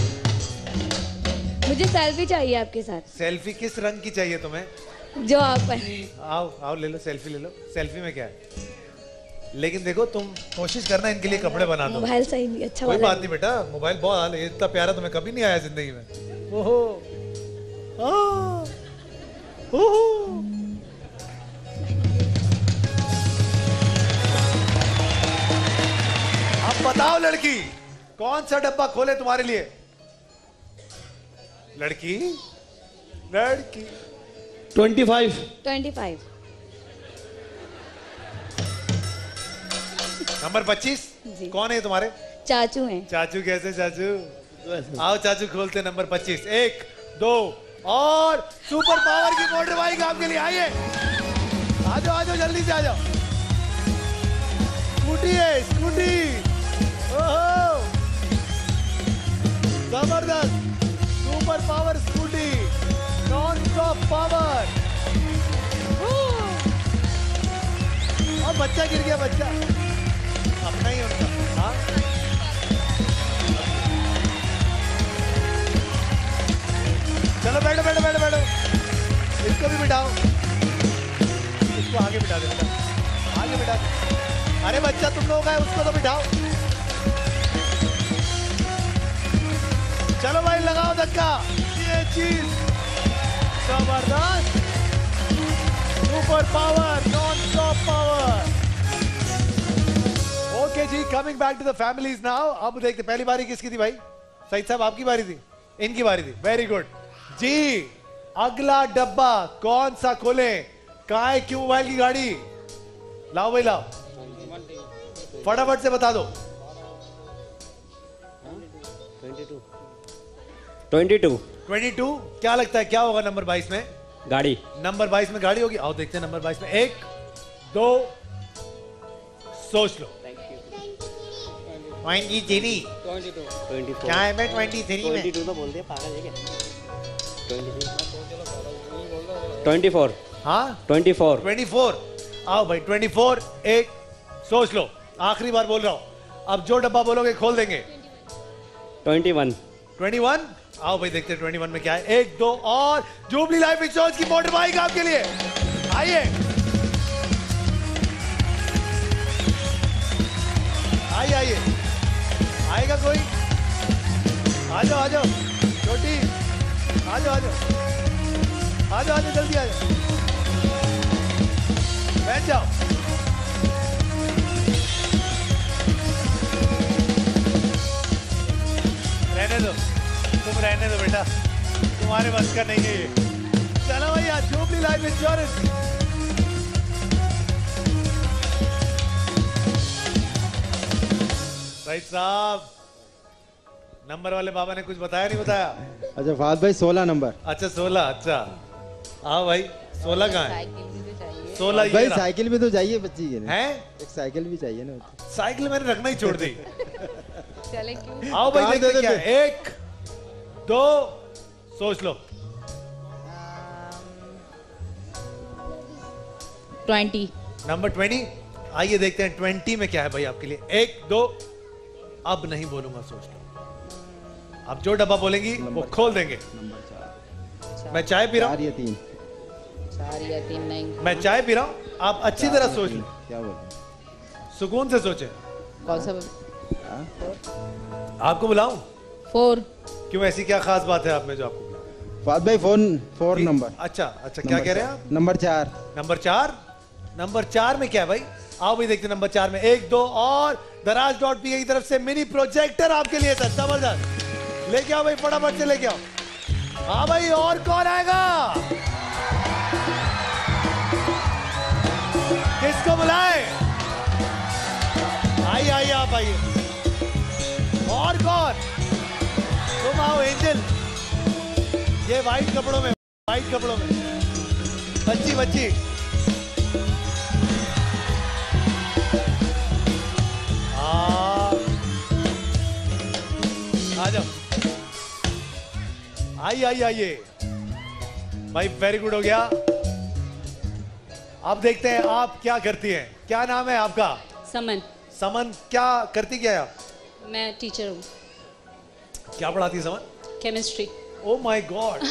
मुझे सेल्फी चाहिए आपके साथ।
सेल्फी किस रंग की चाहिए तुम्हें?
जो आप
आओ आओ ले लो सेल्फी ले लो। सेल्फी में क्या है? लेकिन देखो तुम कोशिश करना इनके लिए कपड़े बना दो।
मोबाइल सही नहीं, अच्छा
कोई
वाला
बात नहीं बेटा, मोबाइल बहुत हाल है, इतना प्यारा तुम्हें कभी नहीं आया जिंदगी में। ओहो हाँ, ओहो। अब बताओ लड़की, कौन सा डब्बा खोले तुम्हारे लिए? लड़की लड़की
twenty five.
Twenty five.
Number पच्चीस।
जी।
कौन है तुम्हारे?
चाचू हैं।
चाचू कैसे चाचू? आओ चाचू खोलते नंबर पच्चीस। एक दो और सुपर पावर की मोटर बाइक आपके लिए। आइए आ जाओ आ जाओ जल्दी से आ जाओ। स्कूटी है स्कूटी। ओहो जबरदस्त super power scooty, non stop power. और बच्चा गिर गया, बच्चा अपना ही उनका। हाँ चलो बैठो बैठो बैठो बैठो। इसको भी बिठाओ, इसको आगे बिठा दे बेटा, आगे बिठा दे। अरे बच्चा तुम लोग है, उसको तो बिठाओ। चलो भाई लगाओ धक्का। ये चीज जबरदस्त super power, non stop power. Okay जी, coming back to the families now. अब देखते पहली बारी किसकी थी भाई? सईद साहब आपकी बारी थी, इनकी बारी थी। वेरी गुड जी। अगला डब्बा कौन सा खोले? कहाँ है क्यों मोबाइल की गाड़ी? लाओ भाई लाओ, फटाफट से बता दो।
Twenty two.
Twenty two. क्या लगता है क्या होगा नंबर बाईस में?
गाड़ी।
नंबर बाईस में गाड़ी होगी। आओ देखते हैं नंबर बाईस में। एक दो सोच लो। Twenty three.
Twenty two. Twenty four.
क्या है मैं ट्वेंटी थ्री में?
ट्वेंटी टू तो बोल दिया, पागल है क्या? Twenty four.
हाँ
ट्वेंटी फोर।
Twenty four. आओ भाई ट्वेंटी फोर। एक सोच लो, आखिरी बार बोल रहा हूं। अब जो डब्बा बोलोगे खोल देंगे।
Twenty one.
Twenty one. आओ भाई देखते हैं ट्वेंटी वन में क्या है। एक दो और जुबली लाइफ इंश्योरेंस की मोटर बाइक आपके लिए। आइए आइए आइए, आएगा कोई? आ जाओ आ जाओ छोटी, आ जाओ आ जाओ आ जाओ आ जाओ जल्दी आ जाओ, बैठ जाओ। रहने दो, तुम रहने दो बेटा, तुम्हारे बस का नहीं है ये। चलो भैया जुबली लाइफ इंश्योरेंस। राइट साहब, नंबर वाले बाबा ने कुछ बताया नहीं बताया?
अच्छा फाद भाई सोलह नंबर।
अच्छा सोलह। अच्छा आओ भाई, सोलह कहाँ है? सोलह
भाई
ये रहा।
साइकिल भी तो चाहिए बच्ची के लिए।
हैं?
एक साइकिल भी चाहिए ना।
साइकिल मैंने रखना ही छोड़ दी।
चले क्यों?
आओ भाई
कार
देखते
दे
क्या
दे
है। एक दो सोच लो।
ट्वेंटी।
Number twenty. आइए देखते हैं ट्वेंटी में क्या है भाई आपके लिए। एक दो, अब नहीं बोलूंगा, सोच लो। अब जो डब्बा बोलेंगी वो खोल देंगे। मैं चाय पी रहा हूँ।
चार या तीन।
चार या तीन नहीं।
मैं चाय पी रहा हूँ, आप अच्छी तरह सोच लो,
क्या बोल?
सुकून से सोचें।
कौन सा?
आपको बुलाऊं?
फोर।
क्यों, ऐसी क्या खास बात है आप में जो आपको बुलाऊं?
फाद भाई फोन फोर नंबर।
अच्छा अच्छा, क्या कह रहे हैं आप?
नंबर चार।
नंबर चार। नंबर चार में क्या है भाई? आओ भाई देखते हैं नंबर चार में। एक दो और दराज डॉट पी की तरफ से मिनी प्रोजेक्टर आपके लिए सर, जबरदस्त। लेके आओ भाई, फटाफट से लेके आओ। हाँ भाई, और कौन आएगा? किसको बुलाए? आइए आइए आप आइए। और कौन? तुम आओ एंजल। ये वाइट कपड़ों में, वाइट कपड़ों में बच्ची बच्ची आइए आइए आइए भाई, वेरी गुड हो गया। अब देखते हैं आप क्या करती हैं। क्या नाम है आपका?
समन।
समन, क्या करती क्या है आप?
मैं टीचर हूँ।
क्या पढ़ाती है Saman?
Chemistry.
Oh my god.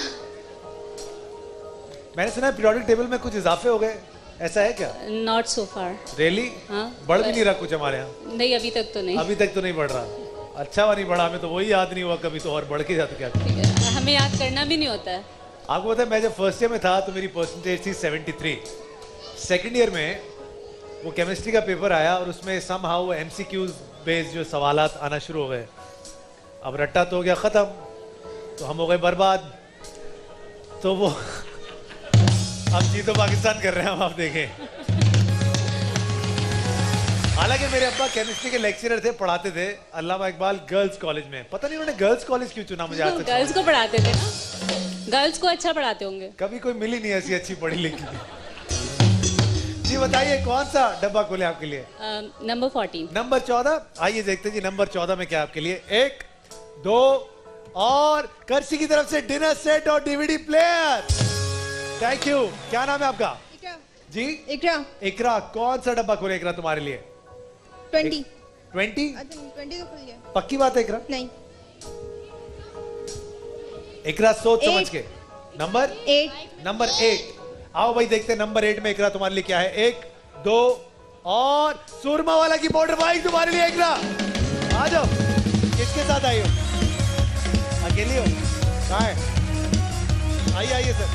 मैंने सुना है पीरियोडिक टेबल में कुछ इजाफे हो गए, ऐसा है क्या?
Not so far.
रियली?
हाँ,
बढ़ भी नहीं रहा कुछ हमारे यहाँ?
नहीं, अभी तक तो नहीं।
अभी तक तो नहीं बढ़ रहा। अच्छा हुआ नहीं बढ़ा, हमें तो वही याद नहीं हुआ कभी, तो और बढ़ के जाता क्या?
हमें याद करना भी नहीं होता है।
आपको पता है मैं जब फर्स्ट ईयर में था तो मेरी परसेंटेज थी तिहत्तर। सेकंड ईयर में वो केमिस्ट्री का पेपर आया और उसमें सम हाउ एमसीक्यूज बेस्ड जो सवालात आना शुरू हो गए। अब रट्टा तो हो गया खत्म, तो हम हो गए बर्बाद। तो वो अब जी तो पाकिस्तान कर रहे हैं हम, आप देखें। हालांकि मेरे अब्बा केमिस्ट्री के लेक्चरर थे, पढ़ाते थे अल्लामा इकबाल गर्ल्स कॉलेज में। पता नहीं उन्होंने गर्ल्स कॉलेज क्यों चुना, मुझे आज तक
गर्ल्स को पढ़ाते थे ना, गर्ल्स को अच्छा पढ़ाते होंगे।
कभी कोई मिली नहीं ऐसी अच्छी पढ़ी लिखी। जी बताइए कौन सा डब्बा खोले आपके लिए?
Number fourteen.
नंबर चौदह। आइए देखते हैं जी नंबर चौदह में क्या आपके लिए। एक, दो और कर्सी की तरफ से डिनर सेट और डीवीडी प्लेयर। Thank you. क्या नाम है आपका?
इकरा।
जी
इकरा।
इकरा, कौन सा डब्बा खोले इकरा तुम्हारे लिए?
ट्वेंटी।
ट्वेंटी?
ट्वेंटी तो खुल गया।
पक्की बात है इकरा?
नहीं।
इकरा सोच समझ के। Number
eight.
Number eight. आओ भाई देखते हैं नंबर एट में इकरा तुम्हारे लिए क्या है। एक, दो और सुरमा वाला की मोटर बाइक तुम्हारे लिए इकरा। आ जाओ। किसके साथ आई हो? अकेली हो? कहाँ है? आइए आइए सर,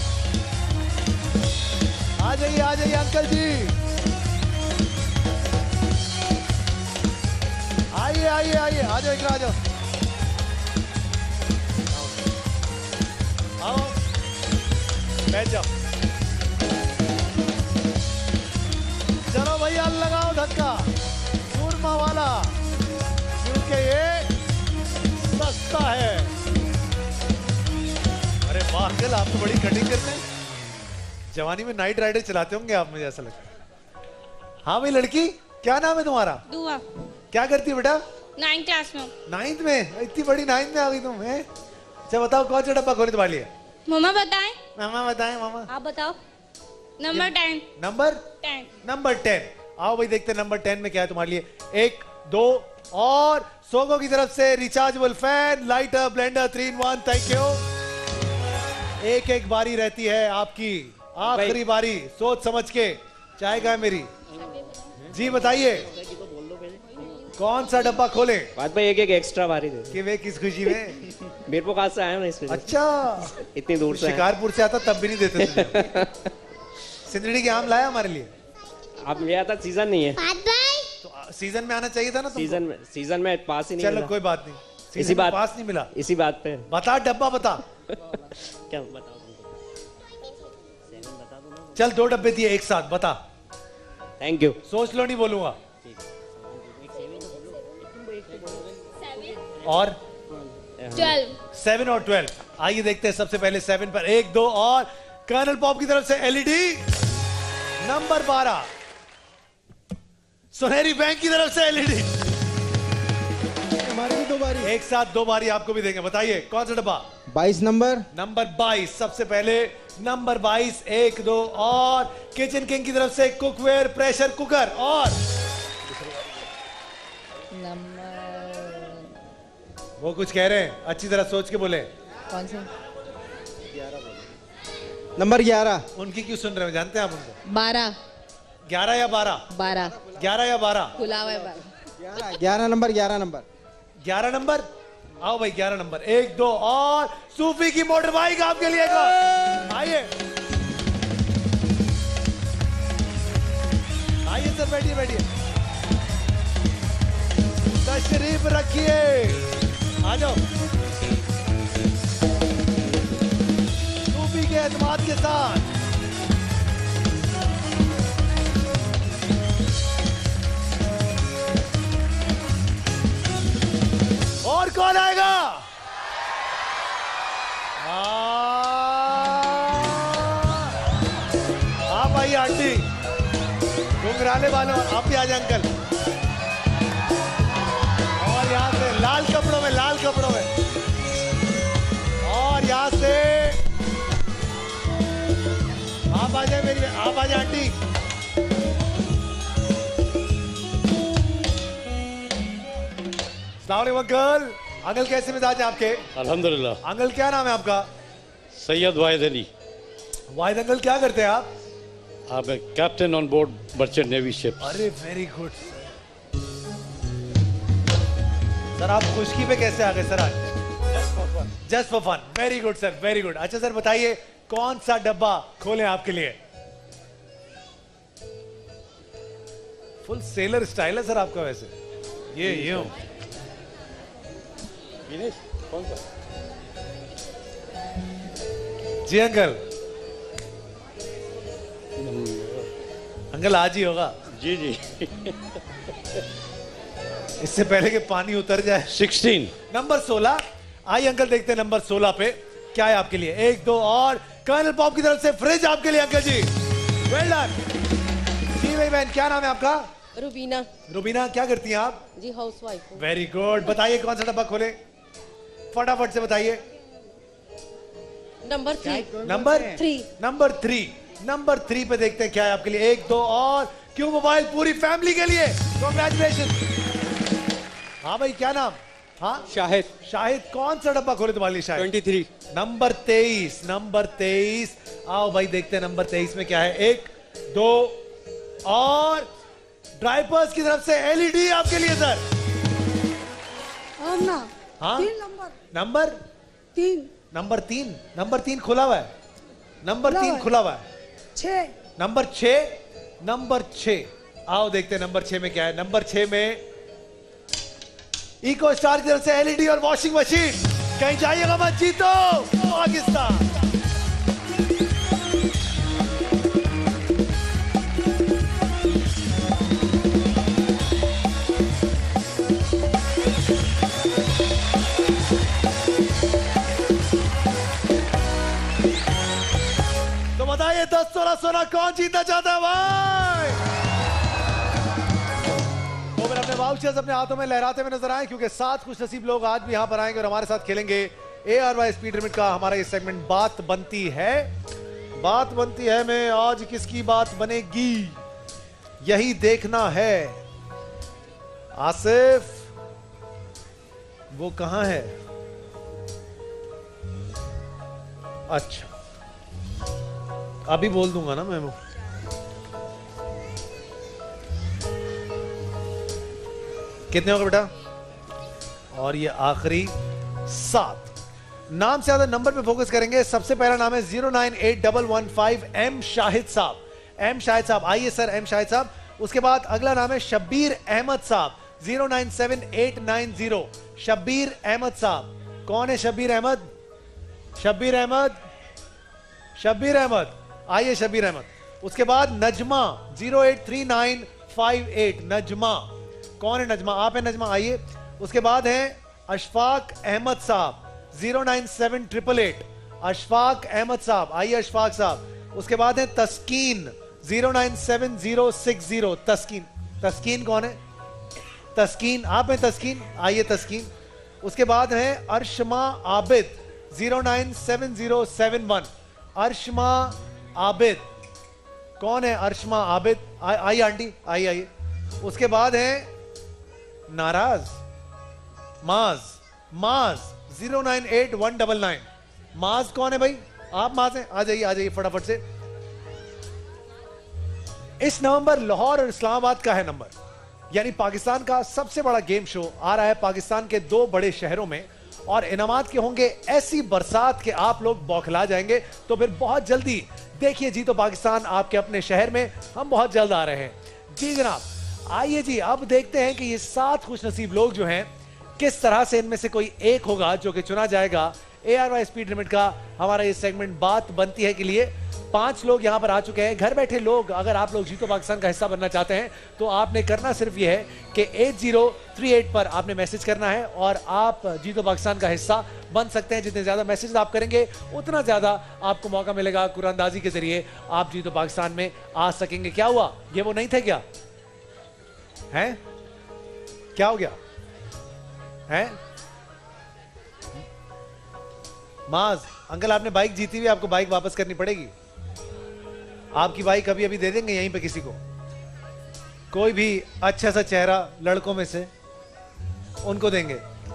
आ जाइए आ जाइए अंकल जी, आइए आइए आइए, आ जाओ इकरा, आ जाओ। आओ बैठ जाओ। चलो भैया लगाओ धक्का सुरमा वाला, क्योंकि ये सस्ता है। अरे वाह अंकल, आप तो बड़ी कटिंग करते हैं। जवानी में नाइट राइडर चलाते होंगे आप, मुझे ऐसा लगता है। हाँ भाई लड़की, क्या नाम है तुम्हारा?
दुआ।
क्या करती है बेटा?
नाइन्थ क्लास में।
नाइन्थ में? इतनी बड़ी नाइन्थ में आ गई तुम है? अच्छा बताओ कौन सा डब्बा खोले तुम्हारे लिए?
मामा बताएं।
मामा बताएं। मामा
आप बताओ। Number ten.
Number
ten.
Number ten. आओ भाई देखते हैं नंबर टेन में क्या है तुम्हारे लिए। एक, दो और सोगो की तरफ से rechargeable fan, lighter, blender, three in one. Thank you. एक एक बारी रहती है आपकी, आखिरी बारी, सोच समझ के। चाय का है मेरी? जी बताइए कौन सा डब्बा खोले?
बात भाई एक एक एक्स्ट्रा बारी दे।
कि वे किस खुशी में?
मेरे को कहाँ से आया मैं इसमें?
अच्छा
इतनी दूर से
शिकारपुर से आता तब भी नहीं देते तुझे। सिंदड़ी के आम लाया हमारे लिए?
आप ले आता, सीजन नहीं है
तो सीजन में आना चाहिए था ना।
सीजन में सीजन में पास ही नहीं
चलो
मिला।
कोई बात नहीं,
इसी बात
पास नहीं मिला।
इसी बात पे
बता डब्बा बता।
क्या बताओ?
चल दो डब्बे दिए एक साथ, बता।
Thank you.
सोच लो, नहीं बोलूंगा। और
ट्वेल्व।
सेवन और ट्वेल्व। आइए देखते हैं सबसे पहले सेवन पर। एक, दो और कर्नल पॉप की तरफ से एलईडी। नंबर बारह सुनहरी बैंक की तरफ से एलईडी।
हमारी भी दो बारी।
एक साथ दो बारी आपको भी देंगे। बताइए कौन सा डब्बा?
बाईस नंबर।
नंबर बाईस। सबसे पहले नंबर बाईस। एक, दो और किचन किंग की तरफ से कुकवेयर प्रेशर कुकर। और
नंबर
वो कुछ कह रहे हैं, अच्छी तरह सोच के बोले।
कौन सा?
नंबर ग्यारह।
उनकी क्यों सुन रहे हो, जानते हैं आप उनको?
बारह।
ग्यारह या बारह?
बारह।
ग्यारह या बारह?
खुला हुआ है बारह।
ग्यारह नंबर। ग्यारह नंबर।
ग्यारह नंबर। आओ भाई ग्यारह नंबर। एक, दो और सूफी की मोटर बाइक आपके लिए। आइए आइए सर, बैठिए बैठिए, तशरीफ रखिए, आ जाओ। सूफी के एतमाद के साथ और कौन आएगा? आप आइए आंटी, घुंघराले वालों, आप भी आ जाए अंकल। और यहाँ से लाल कपड़ों में, लाल कपड़ों में, और मॉर्निंग अंकल। अंकल कैसे मिजाज है आपके?
अल्हम्दुलिल्लाह।
अंकल क्या नाम है आपका?
सैयद वाहिद अली।
वाहिद अंकल क्या करते हैं आप?
आप captain on board merchant navy ship.
अरे वेरी गुड सर। आप खुशकी पे कैसे आ गए सर आज? Just for fun. Very good sir, very good. अच्छा सर बताइए कौन सा डब्बा खोलें आपके लिए? फुल सेलर स्टाइल है सर आपका वैसे। ये यूं
कौन सा?
जी अंकल। अंकल आज ही होगा?
जी जी।
इससे पहले कि पानी उतर जाए।
सिक्सटीन।
नंबर सोलह। आइए अंकल देखते हैं नंबर सोलह पे क्या है आपके लिए। एक दो और कर्नल पॉप की तरफ से फ्रिज आपके लिए अंकल जी। Well done. जी भाई बहन क्या नाम है आपका?
रुबीना।
रुबीना क्या करती हैं आप?
जी हाउसवाइफ।
Very good. बताइए कौन सा डब्बा खोले? फटाफट से बताइए।
Number three.
Number
three.
Number three. Number three पे देखते हैं क्या है आपके लिए। एक दो और क्यों मोबाइल पूरी फैमिली के लिए। कांग्रेचुलेशन। हाँ भाई क्या नाम? हाँ
शाहिद।
शाहिद कौन सा डब्बा खोले तुम्हारे लिए? Shahid
twenty three.
नंबर तेईस। नंबर तेईस। आओ भाई देखते हैं नंबर तेईस में क्या है। एक दो और ड्राइपर्स की तरफ से एलईडी आपके लिए सर।
ना
हाँ
तीन नंबर।
नंबर
तीन।
नंबर तीन। नंबर तीन खुला हुआ है। नंबर
खुला
तीन
हुआ है।
खुला हुआ है।
छः।
नंबर छह। नंबर छह। आओ देखते हैं नंबर छह में क्या है। नंबर छह में इको स्टार की तरफ से एलईडी और वॉशिंग मशीन। कहीं जाइएगा मत, जीतो पाकिस्तान। तो बताइए दस सोलह सोना कौन जीतना चाहता है भाई? तो फिर अपने वाउचर्स अपने हाथों में लहराते हुए नजर आए क्योंकि सात खुश नसीब लोग आज भी यहां पर आएंगे और हमारे साथ खेलेंगे A R Y speed limit का हमारा ये सेगमेंट बात बनती है। बात बनती है में आज किसकी बात बनेगी यही देखना है। आसिफ वो कहां है? अच्छा अभी बोल दूंगा ना मैं वो। कितने हो गए बेटा? और ये आखिरी सात। नाम से ज्यादा नंबर पे फोकस करेंगे। सबसे पहला नाम है zero nine eight double one five M Shahid sahab. M Shahid साहब आइए सर। एम शाहिद साहब। उसके बाद अगला नाम है शब्बीर अहमद साहब zero nine seven eight nine zero. Shabbir Ahmed sahab. कौन है शब्बीर अहमद? शब्बीर अहमद। शब्बीर अहमद आइए शब्बीर अहमद। उसके बाद Najma zero eight three nine five eight. Najma कौन है? नजमा आप है। नजमा आइए। उसके बाद है अशफाक अहमद साहब zero nine seven triple eight. Ashfaq Ahmed sahab आइए अशफाक साहब। उसके बाद है Taskeen zero nine seven zero six zero. Taskeen Taskeen कौन है? तस्कीन आप है। तस्कीन आइए तस्कीन। उसके बाद है Arshma Abid zero nine seven zero seven one. Arshma Abid कौन है? अर्शमा आबिद आइए आंटी आइए आइए। उसके बाद है नाराज Maaz Maaz zero nine eight one double nine. Maaz कौन है भाई? आप माज हैं। आ जाइए आ जाइए फटाफट से। इस नवंबर लाहौर और इस्लामाबाद का है नंबर यानी पाकिस्तान का सबसे बड़ा गेम शो आ रहा है पाकिस्तान के दो बड़े शहरों में और इनामात के होंगे ऐसी बरसात के आप लोग बौखला जाएंगे। तो फिर बहुत जल्दी देखिए जी तो पाकिस्तान आपके अपने शहर में हम बहुत जल्द आ रहे हैं जी जनाब। आइए जी अब देखते हैं कि ये सात खुशनसीब लोग जो हैं किस तरह से इनमें से कोई एक होगा जो कि चुना जाएगा A R Y speed limit का हमारा ये सेगमेंट बात बनती है के लिए। पांच लोग यहां पर आ चुके हैं। घर बैठे लोग अगर आप लोग जीतो पाकिस्तान का हिस्सा बनना चाहते हैं तो आपने करना सिर्फ ये है कि एट जीरो थ्री एट पर आपने मैसेज करना है और आप जीतो पाकिस्तान का हिस्सा बन सकते हैं। जितने ज्यादा मैसेज आप करेंगे उतना ज्यादा आपको मौका मिलेगा कुरानदाजी के जरिए आप जीतो पाकिस्तान में आ सकेंगे। क्या हुआ? ये वो नहीं थे क्या? हैं? क्या हो गया? हैं? माज अंकल आपने बाइक जीती हुई, आपको बाइक वापस करनी पड़ेगी। आपकी बाइक अभी अभी दे देंगे यहीं पे किसी को। कोई भी अच्छा सा चेहरा लड़कों में से उनको देंगे।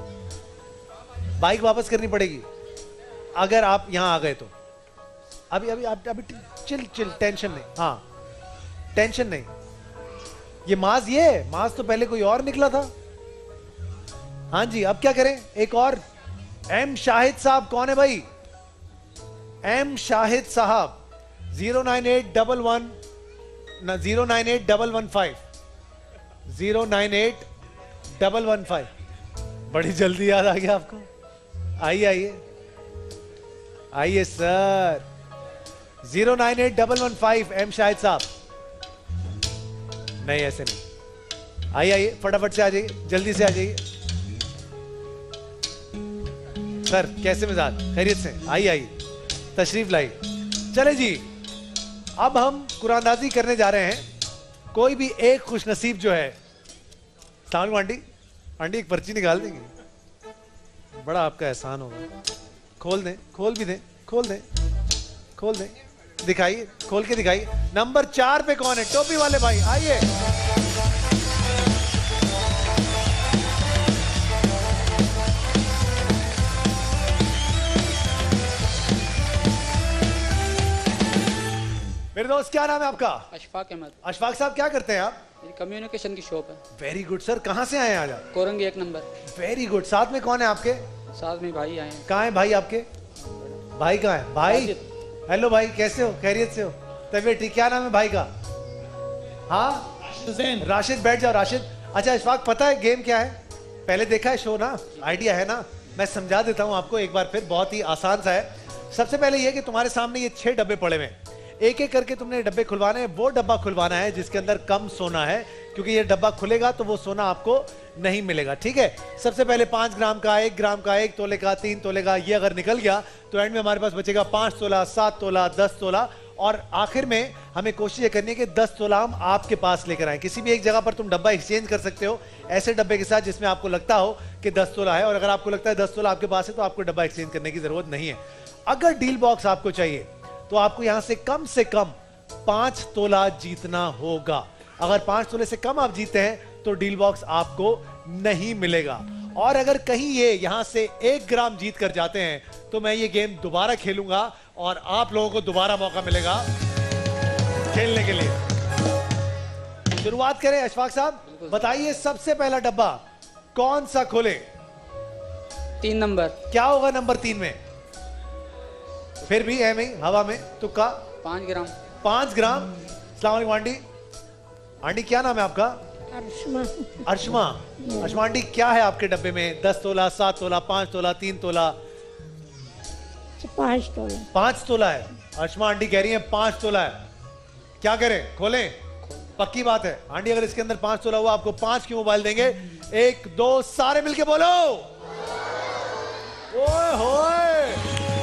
बाइक वापस करनी पड़ेगी अगर आप यहां आ गए तो। अभी अभी आप अभी चिल चिल, टेंशन नहीं, हाँ टेंशन नहीं। ये माज, ये माज तो पहले कोई और निकला था। हाँ जी, अब क्या करें? एक और। एम शाहिद साहब कौन है भाई? M Shahid sahab zero nine eight double one zero nine eight double one five zero nine eight double one five. बड़ी जल्दी याद आ गया आपको। आइए आइए आइए sir. Zero nine eight double one five. M Shahid sahab, नहीं ऐसे नहीं। आइए आइए फटाफट से आ जाइए, जल्दी से आ जाइए सर। कैसे मिजाज? खैरियत से? आइए आइए, तशरीफ लाइए। चले जी, अब हम कुरानदाजी करने जा रहे हैं। कोई भी एक खुशनसीब जो है, सामने आंटी आंटी एक पर्ची निकाल देंगे? बड़ा आपका एहसान होगा। खोल दें, खोल भी दें, खोल दें, खोल दें, दिखाइए, खोल के दिखाइए। नंबर चार पे कौन है? टोपी वाले भाई आइए। मेरे दोस्त, क्या नाम है आपका?
अशफाक अहमद।
अशफाक साहब, क्या करते हैं आप?
मेरी कम्युनिकेशन की शॉप है।
Very good sir. कहाँ से आए हैं आज आप?
कोरंगी एक नंबर।
Very good. साथ में कौन है आपके?
साथ में भाई आए हैं।
कहाँ है भाई आपके? भाई कहाँ है? भाई, हेलो भाई, कैसे हो? खैरियत से हो? तबीयत ठीक? क्या नाम है भाई का? हाँ हुसैन। राशिद, बैठ जाओ राशिद। अच्छा अशफाक, पता है गेम क्या है? पहले देखा है शो ना? आइडिया है ना? मैं समझा देता हूँ आपको एक बार फिर, बहुत ही आसान सा है। सबसे पहले ये कि तुम्हारे सामने ये छह डब्बे पड़े हुए हैं, एक एक करके तुमने डब्बे खुलवाने हैं। वो डब्बा खुलवाना है जिसके अंदर कम सोना है, क्योंकि ये डब्बा खुलेगा तो वो सोना आपको नहीं मिलेगा, ठीक है? सबसे पहले पांच ग्राम का, एक ग्राम का, एक तोले का, तीन तोले का, ये अगर निकल गया तो एंड में हमारे पास बचेगा पांच तोला, सात तोला, दस तोला, और आखिर में हमें कोशिश ये करनी है कि दस तोला हम आपके पास लेकर आए। किसी भी एक जगह पर तुम डब्बा एक्सचेंज कर सकते हो ऐसे डब्बे के साथ जिसमें आपको लगता हो कि दस तोला है, और अगर आपको लगता है दस तोला आपके पास है तो आपको डब्बा एक्सचेंज करने की जरूरत नहीं है। अगर डील बॉक्स आपको चाहिए तो आपको यहां से कम से कम पांच तोला जीतना होगा। अगर पांच तोले से कम आप जीते हैं तो डील बॉक्स आपको नहीं मिलेगा। और अगर कहीं ये यहां से एक ग्राम जीत कर जाते हैं तो मैं ये गेम दोबारा खेलूंगा और आप लोगों को दोबारा मौका मिलेगा खेलने के लिए। शुरुआत करें अशफाक साहब, बताइए सबसे पहला डब्बा कौन सा खोले?
तीन नंबर।
क्या होगा नंबर तीन में? फिर भी है में हवा में तुक्का।
पांच ग्राम।
पांच ग्राम। अस्सलाम वालेकुम आंटी। आंटी क्या नाम है आपका?
अर्शमा।
अर्शमा। अर्शमा आंटी, क्या है आपके डब्बे में? दस तोला, सात तोला, पांच तोला, तीन तोला?
पांच तोला।
पांच तोला है। अर्शमा आंटी कह रही है पांच तोला है। क्या करें? खोलें? पक्की बात है आंटी, अगर इसके अंदर पांच तोला हुआ आपको पांच की मोबाइल देंगे। एक दो, सारे मिलके बोलो ओए होए।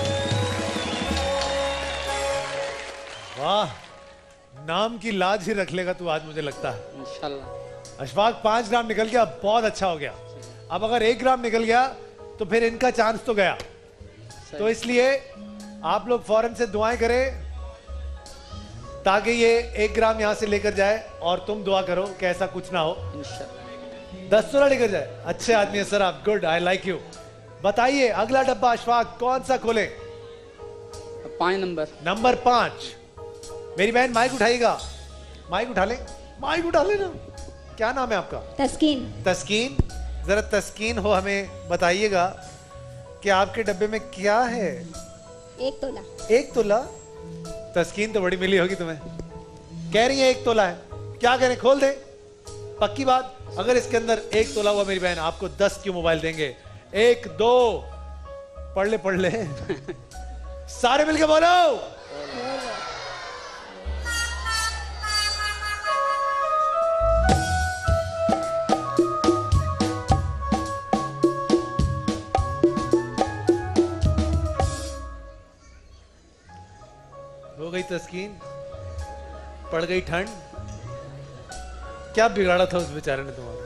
वाह, नाम की लाज ही रख लेगा तू आज, मुझे लगता है
इंशाल्लाह।
अशफाक, पांच ग्राम निकल गया, बहुत अच्छा हो गया। अब अगर एक ग्राम निकल गया तो फिर इनका चांस तो गया। तो इसलिए आप लोग फौरन से दुआएं करें ताकि ये एक ग्राम यहां से लेकर जाए, और तुम दुआ करो कि ऐसा कुछ ना हो, दस तोला लेकर जाए। अच्छे आदमी है सर आप, गुड, आई लाइक यू। बताइए अगला डब्बा अशफाक कौन सा खोले?
पांच नंबर।
नंबर पांच। मेरी बहन माइक उठाइएगा, माइक उठा ले, माइक उठा लेना। क्या नाम है आपका?
तस्कीन।
तस्कीन, जरा तस्कीन हो हमें बताइएगा कि आपके डब्बे में क्या है?
एक तोला।
एक तोला? तस्कीन तो बड़ी मिली होगी तुम्हें, कह रही है एक तोला है। क्या करें, खोल दे? पक्की बात? अगर इसके अंदर एक तोला हुआ मेरी बहन, आपको दस की मोबाइल देंगे। एक दो, पढ़ ले पढ़ ले सारे मिलके बोलो। हो गई तस्कीन, पड़ गई ठंड। क्या बिगाड़ा था उस बेचारे ने तुम्हारा?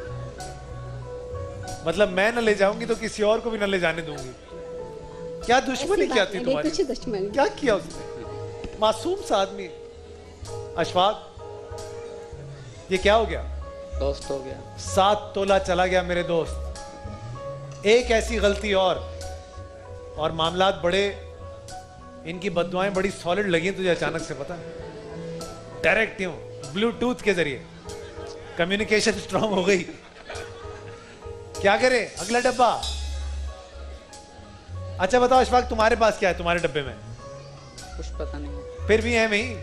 मतलब मैं न ले जाऊंगी तो किसी और को भी न ले जाने दूंगी। क्या दुश्मनी क्या थी तुम्हारी?
कुछ दुश्मनी।
क्या किया उसने? मासूम सा आदमी। अशफाक, ये क्या हो गया?
दोस्त हो गया।
सात तोला चला गया मेरे दोस्त। एक ऐसी गलती और और मामलात बड़े, इनकी बद्दुआएं बड़ी सॉलिड लगी तुझे अचानक से, पता? डायरेक्ट यूं ब्लूटूथ के जरिए कम्युनिकेशन स्ट्रांग हो गई। क्या करें अगला डब्बा? अच्छा बताओ अशफाक, तुम्हारे पास क्या है तुम्हारे डब्बे में?
कुछ पता नहीं।
फिर भी है वही।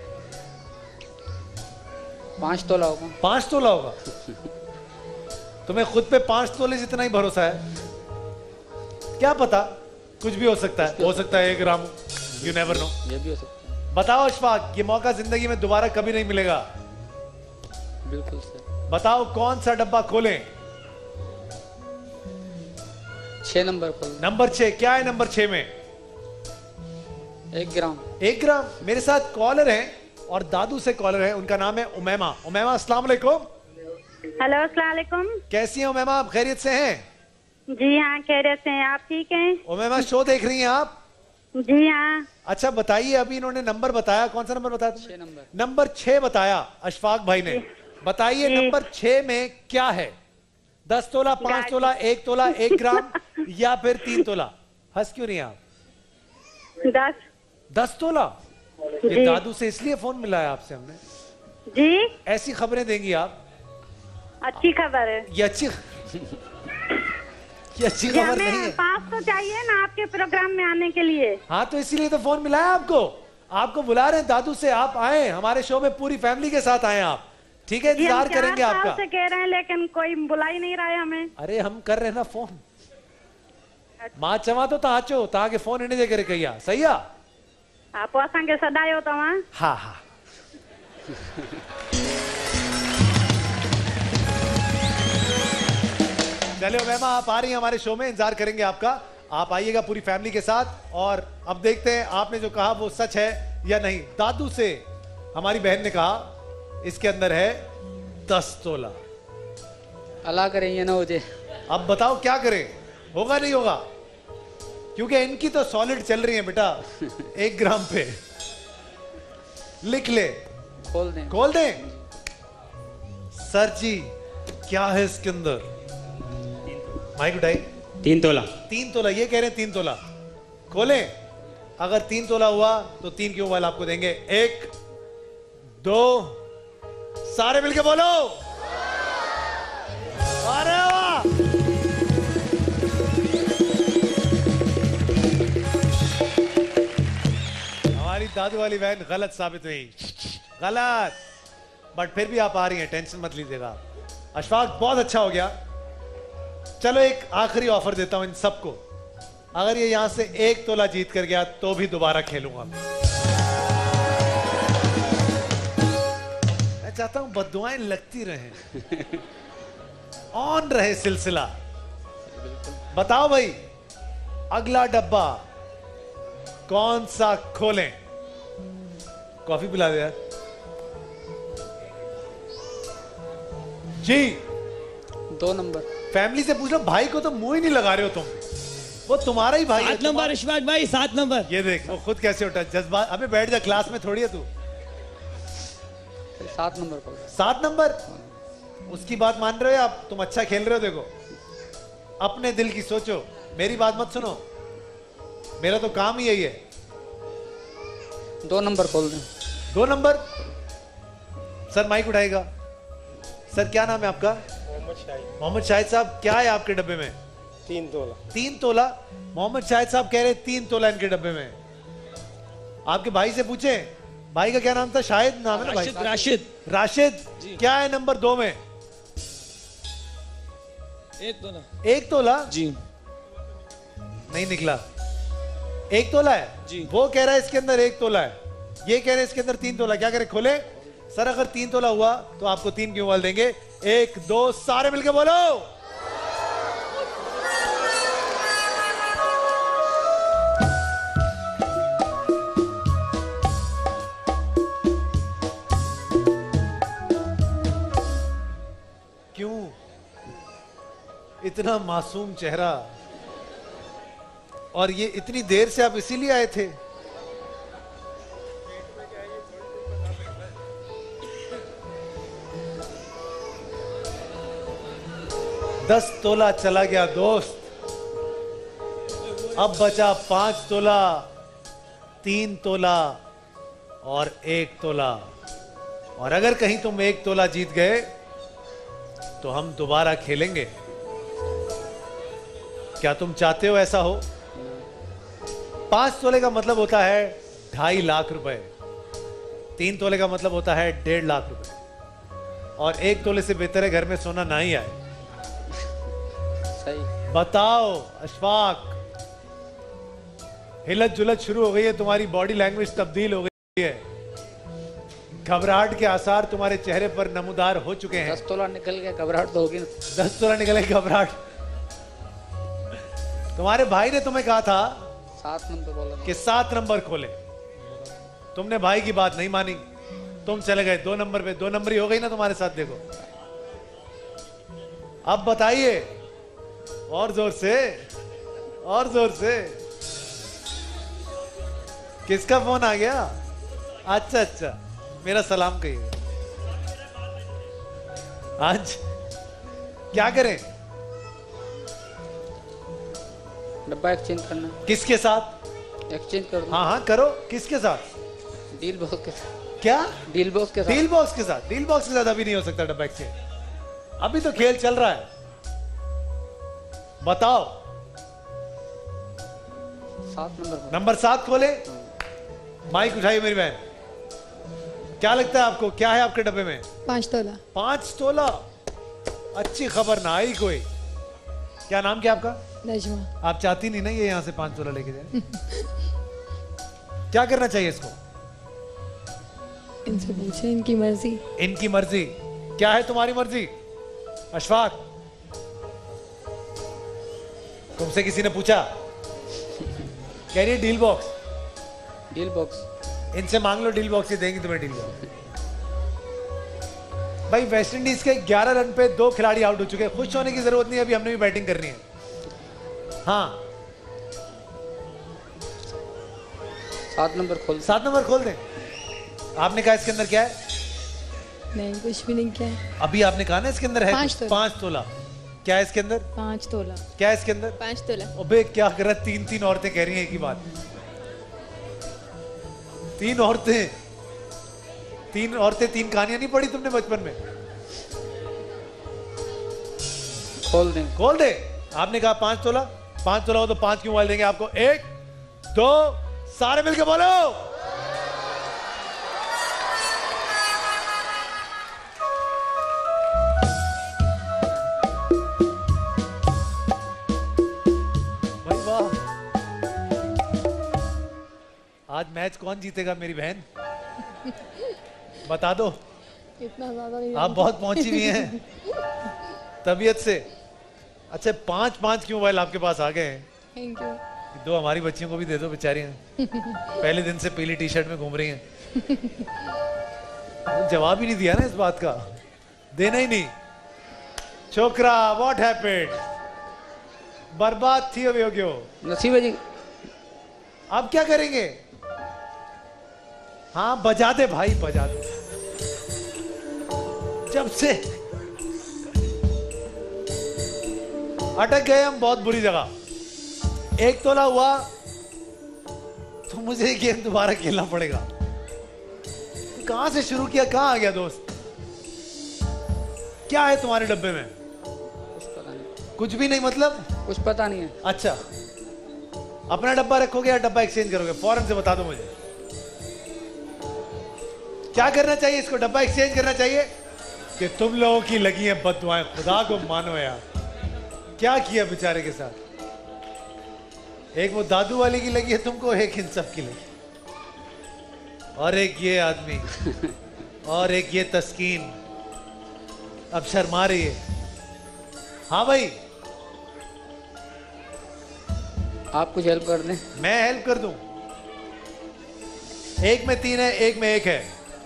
पांच तोला होगा।
पांच तोला होगा? तुम्हें खुद पे पांच तोले जितना ही भरोसा है? क्या पता, कुछ भी हो सकता है। हो सकता है एक ग्राम, यू नेवर नो।
ये भी हो सकता है।
बताओ अशफाक, ये मौका जिंदगी में दोबारा कभी नहीं मिलेगा।
बिल्कुल सर।
बताओ कौन सा डब्बा खोलें?
छह नंबर खोल।
नंबर छह। क्या है नंबर छह में?
एक ग्राम।
एक ग्राम। मेरे साथ कॉलर हैं और दादू से कॉलर है, उनका नाम है उमैमा। उमैमा अस्सलाम वालेकुम।
हेलो अस्सलाम वालेकुम।
कैसी हैं उमैमा, आप खैरियत से हैं?
जी हाँ खैरियत से हैं, आप ठीक हैं?
उमैमा शो देख रही हैं आप?
जी हाँ।
अच्छा बताइए, अभी इन्होंने नंबर बताया, कौन सा नंबर बताया तुमने?
छह नंबर।
नंबर छह बताया अशफाक भाई ने। बताइए नंबर छह में क्या है? दस तोला, पांच तोला, एक तोला, एक ग्राम या फिर तीन तोला? हंस क्यों नहीं आप?
दस।
दस तोला? ये दादू से इसलिए फोन मिला है आपसे हमने
जी।
ऐसी खबरें देंगी आप?
अच्छी खबर है
ये। अच्छी ये अच्छी खबर नहीं है।
पास तो चाहिए ना आपके प्रोग्राम में आने के लिए।
हाँ तो इसीलिए तो फोन मिला है आपको। आपको बुला रहे हैं दादू से, आप आए हमारे शो में, पूरी फैमिली के साथ आए आप। ठीक है, इंतजार करेंगे आपका।
से कह रहे हैं लेकिन कोई बुला ही नहीं रहा है हमें।
अरे हम कर रहे हैं ना फोन। मां चवा तो ताचो ताके फोन इन्हें दे करे कहिया, सही है?
आप असांखे सदायो तव्हां।
हाँ हाँ। चलो मैमा, आप आ रही हैं हमारे शो में, इंतजार करेंगे आपका। आप आइएगा पूरी फैमिली के साथ। और अब देखते हैं आपने जो कहा वो सच है या नहीं। दादू से हमारी बहन ने कहा इसके अंदर है दस तोला।
अल्लाह करे ये ना हो जाए।
अब बताओ क्या करें, होगा नहीं होगा? क्योंकि इनकी तो सॉलिड चल रही है बेटा, एक ग्राम पे। लिख ले।
खोल दें।
खोल दें। सर जी क्या है इसके अंदर? माइक उठाई।
तीन तोला।
तीन तोला ये कह रहे हैं, तीन तोला। खोलें। अगर तीन तोला हुआ तो तीन के मोबाइल आपको देंगे। एक, दो, सारे मिलके बोलो। अरे वाह, हमारी दादू वाली बहन गलत साबित हुई, गलत। बट फिर भी आप आ रही हैं, टेंशन मत लीजिएगा। अशफाक बहुत अच्छा हो गया। चलो एक आखिरी ऑफर देता हूं इन सबको, अगर ये यहां से एक तोला जीत कर गया तो भी दोबारा खेलूंगा। मैं चाहता हूं बद्दुआएं लगती रहे, ऑन रहे सिलसिला। बताओ भाई अगला डब्बा कौन सा खोलें? कॉफी पिला दे यार। जी
दो नंबर।
फैमिली से पूछ लो, भाई को तो मुंह ही नहीं लगा रहे हो तुम। वो तुम्हारा ही भाई है।
सात नंबर इशफाक भाई, सात नंबर।
ये देख वो खुद कैसे उठा, जज्बात। अबे बैठ जा, क्लास में थोड़ी है तू।
सात नंबर पर।
सात नंबर। उसकी बात मान रहे हो आप? तुम अच्छा खेल रहे हो। देखो अपने दिल की सोचो, मेरी बात मत सुनो। मेरा तो काम ही यही है।
दो नंबर खोल दें।
दो नंबर। सर माइक उठाएगा। सर क्या नाम है आपका? मोहम्मद शाहिद साहब, क्या है आपके डब्बे में?
तीन तोला।
तीन तोला। मोहम्मद शाहिद साहब कह रहे तीन तोला इनके डब्बे में। आपके भाई से पूछें, भाई का क्या नाम था? शाहिद नाम है ना भाई?
राशिद।
राशिद, क्या है नंबर दो में?
एक तोला।
एक तोला
जी।
नहीं निकला। एक तोला है जी। वो कह रहा है इसके अंदर एक तोला है, ये कह रहे हैं इसके अंदर तीन तोला। क्या करें, खोले? सर अगर तीन तोला हुआ तो आपको तीन की मोबाइल देंगे। एक, दो, सारे मिलके बोलो। क्यों इतना मासूम चेहरा, और ये इतनी देर से आप इसीलिए आए थे? दस तोला चला गया दोस्त। अब बचा पांच तोला, तीन तोला और एक तोला। और अगर कहीं तुम एक तोला जीत गए तो हम दोबारा खेलेंगे। क्या तुम चाहते हो ऐसा हो? पांच तोले का मतलब होता है ढाई लाख रुपए, तीन तोले का मतलब होता है डेढ़ लाख रुपए, और एक तोले से बेहतर है घर में सोना ना ही आए।
सही।
बताओ अशफाक, हिलत जुलत शुरू हो गई है, तुम्हारी बॉडी लैंग्वेज तब्दील हो गई है, घबराहट के आसार तुम्हारे चेहरे पर नमूदार हो चुके हैं।
दस तोला निकल गया, घबराहट तो होगी ना।
दस तोला निकले, घबराहट। तुम्हारे भाई ने तुम्हें कहा था
सात नंबर बोला
कि सात नंबर खोले, तुमने भाई की बात नहीं मानी, तुम चले गए दो नंबर पे। दो नंबर ही हो गई ना तुम्हारे साथ। देखो अब बताइए, और जोर से, और जोर से। किसका फोन आ गया? अच्छा अच्छा, मेरा सलाम कहिए। आज क्या करें?
डब्बा एक्सचेंज करना।
किसके साथ?
एक्सचेंज कर दो।
हाँ हाँ करो। किसके साथ?
डील बॉक्स के साथ।
क्या?
डील बॉक्स के साथ।
डील बॉक्स के साथ? डील बॉक्स के साथ अभी नहीं हो सकता डब्बा एक्सचेंज, अभी तो खेल चल रहा है। बताओ।
सात नंबर।
नंबर सात खोले। माइक उठाइए मेरी बहन, क्या लगता है आपको, क्या है आपके डब्बे में?
पांच तोला।
पांच तोला, अच्छी खबर ना आई कोई। क्या नाम क्या आपका?
नजमा।
आप चाहती नहीं ना ये यहाँ से पांच तोला लेके जाए? क्या करना चाहिए इसको?
इनसे पूछे, इनकी मर्जी।
इनकी मर्जी? क्या है तुम्हारी मर्जी अशफाक? तुमसे किसी ने पूछा? कह रही है डील बॉक्स।
डील बॉक्स
इनसे मांग लो, डील बॉक्स ही देंगी तुम्हें डील बॉक्स। भाई वेस्ट इंडीज के ग्यारह रन पे दो खिलाड़ी आउट हो चुके हैं, खुश होने की जरूरत नहीं है, अभी हमने भी बैटिंग करनी है। हाँ
सात नंबर खोल।
सात नंबर खोल दें। आपने कहा इसके अंदर क्या है?
नहीं कुछ भी नहीं किया है।
अभी आपने कहा ना इसके अंदर है
पांच तोला।
पांच तोला। क्या है इसके अंदर?
पांच तोला।
क्या है इसके अंदर?
पांच तोला।
अबे क्या कर रहा है? तीन तीन औरतें कह रही हैं एक ही बात। तीन औरतें, तीन औरतें, तीन कहानियां नहीं पढ़ी तुमने बचपन में?
खोल दे।
खोल दे। आपने कहा पांच तोला, पांच तोला हो तो पांच की मोबाइल देंगे आपको। एक दो, सारे मिलकर बोलो। भाई वाह, आज मैच कौन जीतेगा मेरी बहन? बता दो।
इतना ज्यादा नहीं।
आप बहुत पहुंची हुई हैं तबीयत से। अच्छा पांच पांच की मोबाइल आपके पास आ गए हैं।
Thank you.
दो हमारी बच्चियों को भी दे दो, बेचारी हैं पहले दिन से पीली टी शर्ट में घूम रही हैं। जवाब ही नहीं दिया ना इस बात का, देना ही नहीं। छोकरा व्हाट हैपेंड? बर्बाद थी अब योग्यो।
नसीब है जी।
अब क्या करेंगे? हाँ बजा दे भाई, बजा दे। जब से अटक गए हम बहुत बुरी जगह। एक तोला हुआ तो मुझे गेम दोबारा खेलना पड़ेगा। कहां से शुरू किया, कहां आ गया दोस्त? क्या है तुम्हारे डब्बे में?
कुछ पता नहीं।
कुछ भी नहीं मतलब?
कुछ पता नहीं है।
अच्छा, अपना डब्बा रखोगे या डब्बा एक्सचेंज करोगे? फौरन से बता दो मुझे। क्या करना चाहिए इसको? डब्बा एक्सचेंज करना चाहिए? कि तुम लोगों की लगी है बददुआएं, खुदा को मानो यार। क्या किया बेचारे के साथ? एक वो दादू वाले की लगी है तुमको, एक इन सब की लगी, और एक ये आदमी, और एक ये तस्कीन अब शर्मा रही है। हाँ भाई,
आप कुछ हेल्प कर दें।
मैं हेल्प कर दूं? एक में तीन है, एक में एक है,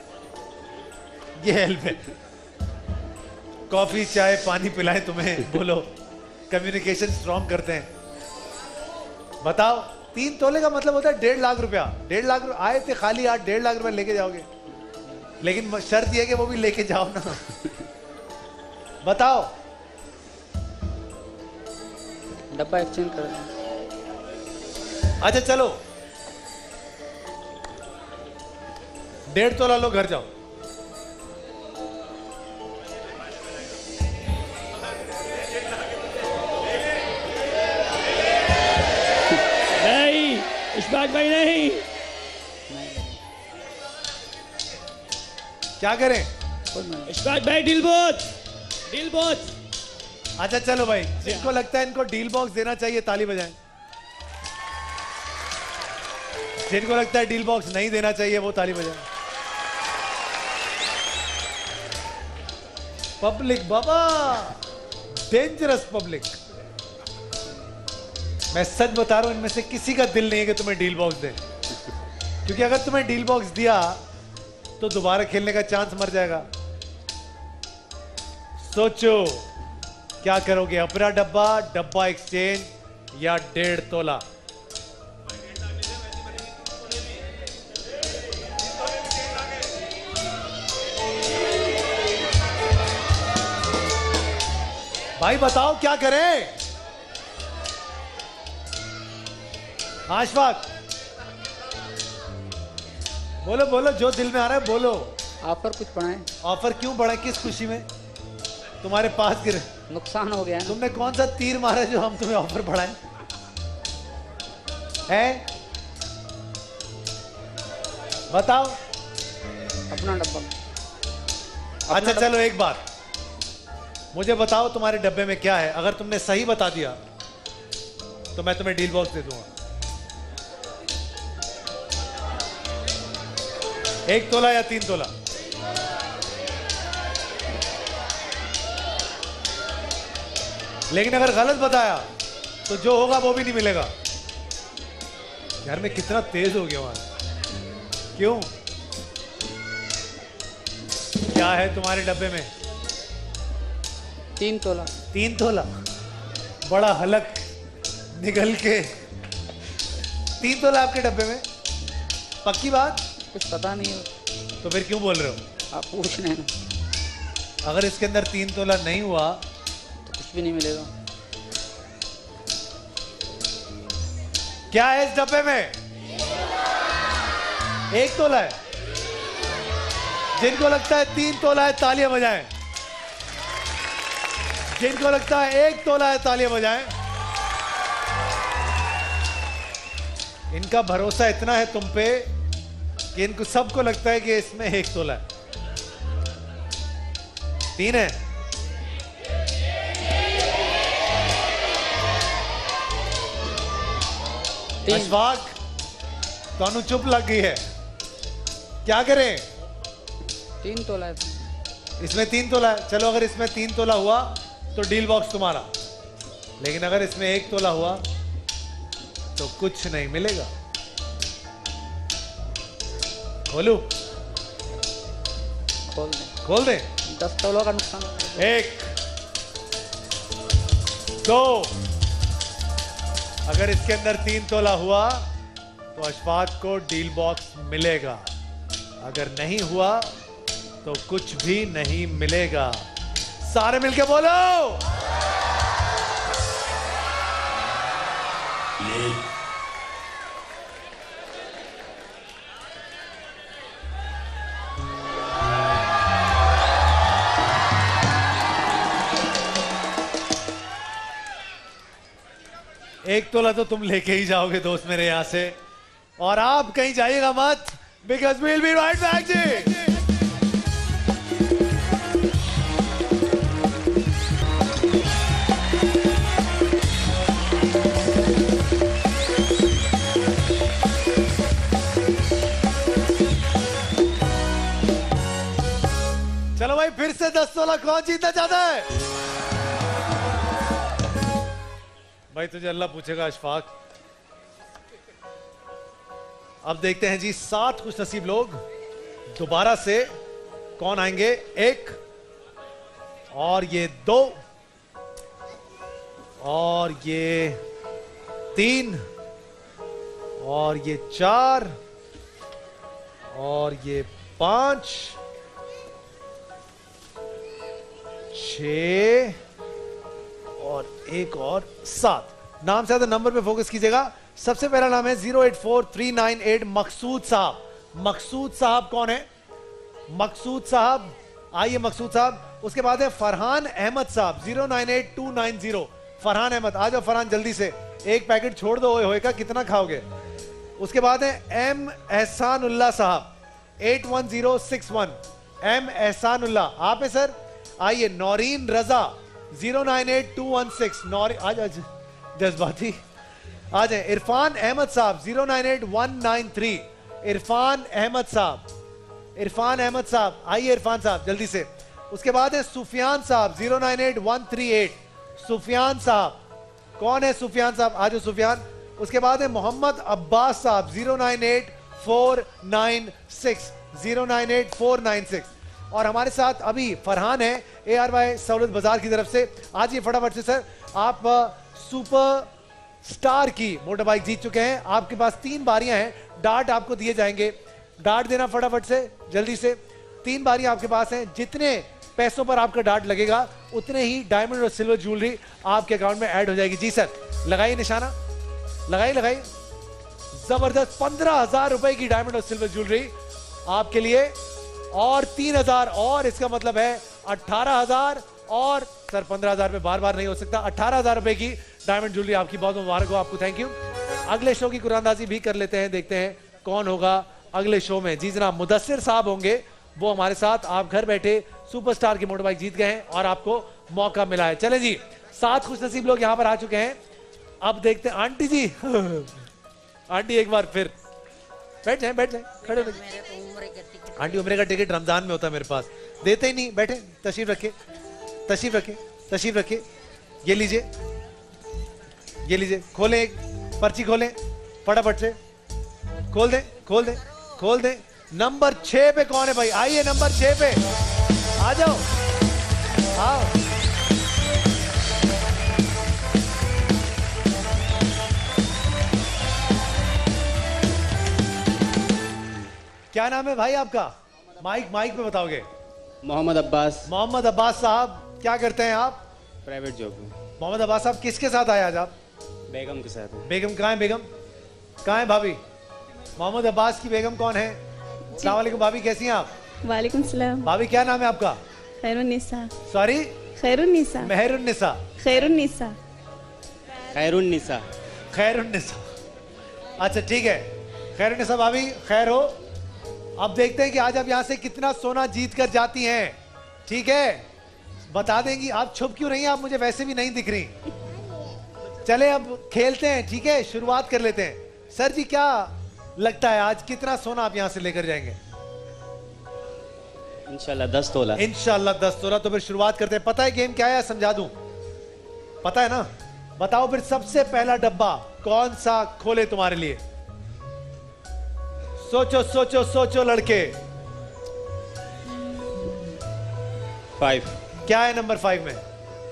ये हेल्प है। कॉफी चाय पानी पिलाएं तुम्हें, बोलो, कम्युनिकेशन स्ट्रॉन्ग करते हैं। बताओ, तीन तोले का मतलब होता है डेढ़ लाख रुपया। डेढ़ लाख रुपया आए थे खाली, आज डेढ़ लाख रुपया लेके जाओगे, लेकिन शर्त यह कि वो भी लेके जाओ ना। बताओ।
डब्बा एक्सचेंज कर दें।
अच्छा चलो, डेढ़ तोला लो, घर जाओ।
नहीं इशफाक भाई नहीं।
क्या करें?
इशफाक भाई डील बॉक्स, डील बॉक्स।
अच्छा चलो भाई, जिनको लगता है इनको डील बॉक्स देना चाहिए ताली बजाएं। जिनको लगता है डील बॉक्स नहीं देना चाहिए वो ताली बजाएं। पब्लिक बाबा, डेंजरस पब्लिक। मैं सच बता रहा हूं, इनमें से किसी का दिल नहीं है कि तुम्हें डील बॉक्स दे, क्योंकि अगर तुम्हें डील बॉक्स दिया तो दोबारा खेलने का चांस मर जाएगा। सोचो क्या करोगे, अपना डब्बा, डब्बा एक्सचेंज या डेढ़ तोला? भाई बताओ क्या करें? आशफाक बोलो बोलो, जो दिल में आ रहा है बोलो।
ऑफर कुछ बढ़ाएं।
ऑफर क्यों बढ़ाएं? किस खुशी में? तुम्हारे पास गिरे,
नुकसान हो गया है।
तुमने कौन सा तीर मारा जो हम तुम्हें ऑफर बढ़ाएं? हैं? बताओ।
अपना डब्बा।
अच्छा चलो एक बात, मुझे बताओ तुम्हारे डब्बे में क्या है। अगर तुमने सही बता दिया तो मैं तुम्हें डील बॉक्स दे दूंगा। एक तोला या तीन तोला? लेकिन अगर गलत बताया तो जो होगा वो भी नहीं मिलेगा। यार मैं कितना तेज हो गया वहां। क्यों? क्या है तुम्हारे डब्बे में?
तीन तोला।
तीन तोला? बड़ा हलक निकल के तीन तोला आपके डब्बे में? पक्की बात?
कुछ पता नहीं है।
तो फिर क्यों बोल रहे हो?
आप पूछ रहे हैं।
अगर इसके अंदर तीन तोला नहीं हुआ
तो कुछ भी नहीं मिलेगा।
क्या है इस डब्बे में? एक तोला है। जिनको लगता है तीन तोला है तालियां बजाएं। जिनको लगता है एक तोला है तालियां बजाएं। इनका भरोसा इतना है तुम पे कि इनको सबको लगता है कि इसमें एक तोला है। तीन है। अशफाक तानू चुप लग गई है, क्या करें?
तीन तोला है।
इसमें तीन तोला है। चलो अगर इसमें तीन तोला हुआ तो डील बॉक्स तुम्हारा, लेकिन अगर इसमें एक तोला हुआ तो कुछ नहीं मिलेगा। खोलू?
खोल दे।
खोल दे।
दस तोलों का नुकसान।
एक, दो, अगर इसके अंदर तीन तोला हुआ तो अशफाक को डील बॉक्स मिलेगा। अगर नहीं हुआ तो कुछ भी नहीं मिलेगा। सारे मिलके बोलो। एक तोला तो तुम लेके ही जाओगे दोस्त मेरे यहां से, और आप कहीं जाइएगा मत, because we'll be right back जी। चलो भाई, फिर से दस तोला कौन जीतना चाहता है? भाई तुझे अल्लाह पूछेगा अशफाक। अब देखते हैं जी, सात खुश नसीब लोग दोबारा से कौन आएंगे। एक, और ये दो, और ये तीन, और ये चार, और ये पांच, छह, और एक और सात। नाम से ज्यादा नंबर पे फोकस कीजिएगा। सबसे पहला नाम है zero eight four three nine eight Maqsood साहब। मकसूद साहब कौन है? मकसूद साहब आइए मकसूद साहब। उसके बाद है फरहान अहमद साहब zero nine eight two nine zero. Farhan Ahmed आ जाओ फरहान जल्दी से, एक पैकेट छोड़ दो ओए होए का, कितना खाओगे? उसके बाद है एम एहसानुल्लाह साहब eight one zero six one. M Ehsanullah आप है सर। आइए Naureen Raza zero nine eight two one six. Nauri आज आज जज्बाती आ जाए। इरफान अहमद साहब zero nine eight one nine three. Irfan Ahmed साहब, इरफान अहमद साहब आइए इरफान साहब जल्दी से। उसके बाद है सुफियान साहब zero nine eight one three eight. Sufiyan साहब कौन है? सुफियान साहब आ जाओ सुफियान। उसके बाद है मोहम्मद अब्बास साहब zero nine eight four nine six zero nine eight four nine six. और हमारे साथ अभी फरहान है ए आर वाई सहूलत बाजार की तरफ से। आज ये फटाफट से सर आप सुपर स्टार की मोटर बाइक जीत चुके हैं। आपके पास तीन बारियां हैं, डार्ट आपको दिए जाएंगे, डार्ट देना फटाफट से जल्दी से। तीन बारियां आपके पास हैं, जितने पैसों पर आपका डार्ट लगेगा उतने ही डायमंड और सिल्वर ज्वेलरी आपके अकाउंट में ऐड हो जाएगी। जी सर लगाइए निशाना, लगाइए लगाइए। जबरदस्त पंद्रह हजार रुपए की डायमंड और सिल्वर ज्वेलरी आपके लिए, और तीन हजार और इसका मतलब है अठारह हजार। और सर पंद्रह हजार रुपए बार बार नहीं हो सकता, अठारह हजार रुपए की डायमंड ज्वेलरी आपकी, बहुत मुबारक हो आपको, थैंक यू। अगले शो की कुरानदाजी भी कर लेते हैं, देखते हैं कौन होगा अगले शो में। जी जनाब मुदस्सिर साहब होंगे वो हमारे साथ। आप घर बैठे सुपरस्टार की मोटर बाइक जीत गए हैं और आपको मौका मिला है। चले जी सात खुश नसीब लोग यहाँ पर आ चुके हैं। अब देखते हैं आंटी जी आंटी एक बार फिर बैठ जाए, बैठ जाए, खड़े हो जाए। आंटी उम्र का टिकट रमजान में होता है मेरे पास, देते ही नहीं। बैठे, तशरीफ रखे, तशरीफ रखे, तशरीफ रखे। ये लीजिए, ये लीजिए, खोलें एक पर्ची, खोलें फटाफट से, खोल दें, खोल दें, खोल दें। नंबर छह पे कौन है भाई? आइए नंबर छह पे आ जाओ, आओ। क्या नाम है भाई आपका? माइक माइक पे बताओगे।
मोहम्मद अब्बास।
मोहम्मद अब्बास साहब क्या करते हैं आप?
प्राइवेट जॉब में।
मोहम्मद अब्बास साहब किसके साथ आए आज आप?
बेगम के साथ।
बेगम कहाँ है? बेगम कहाँ है भाभी? मोहम्मद अब्बास की बेगम कौन है? अस्सलाम वालेकुम भाभी, कैसी हैं आप?
वालेकुम सलाम।
भाभी क्या नाम है आपका?
खैरुन्निसा।
सॉरी?
खैरुन्निसा।
मेहरुन्निसा।
खैरुन्निसा।
खैरुन्निसा।
खैरुन्निसा, अच्छा ठीक है। खैरुन्निसा भाभी खैर हो। अब देखते हैं कि आज आप यहाँ से कितना सोना जीत कर जाती हैं। ठीक है, बता देंगी। आप छुप क्यों रही हैं? आप मुझे वैसे भी नहीं दिख रही। चले अब खेलते हैं, ठीक है, शुरुआत कर लेते हैं। सर जी क्या लगता है आज कितना सोना आप यहाँ से लेकर जाएंगे?
इंशाल्लाह दस तोला।
इंशाल्लाह दस तोला। तो फिर शुरुआत करते हैं। पता है गेम क्या है? समझा दूं? पता है ना? बताओ फिर सबसे पहला डब्बा कौन सा खोले तुम्हारे लिए? सोचो सोचो सोचो लड़के।
फाइव।
क्या है नंबर फाइव में?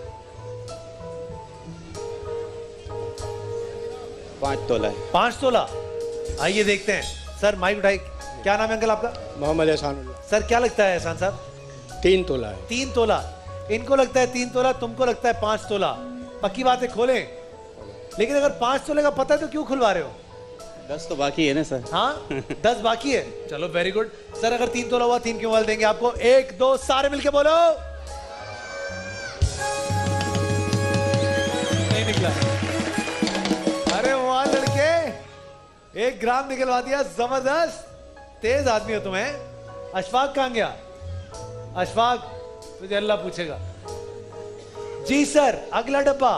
पांच तोला है।
पांच तोला। आइए देखते हैं। सर माइक उठाइए। क्या नाम है अंकल आपका?
मोहम्मद एहसान।
सर क्या लगता है एहसान साहब?
तीन तोला है।
तीन तोला। इनको लगता है तीन तोला, तुमको लगता है पांच तोला। पक्की बात है, खोलें। लेकिन अगर पांच तोले का पता है तो क्यों खुलवा रहे हो?
दस तो बाकी है ना सर।
हाँ दस बाकी है। चलो वेरी गुड। सर अगर तीन तोला हुआ तीन क्यों वाले देंगे आपको? एक दो सारे मिलके बोलो। नहीं निकला। अरे वाह लड़के, एक ग्राम निकलवा दिया, जबरदस्त। तेज आदमी हो तुम्हें। अशफाक कहां गया? अशफाक तुझे अल्लाह पूछेगा। जी सर अगला डब्बा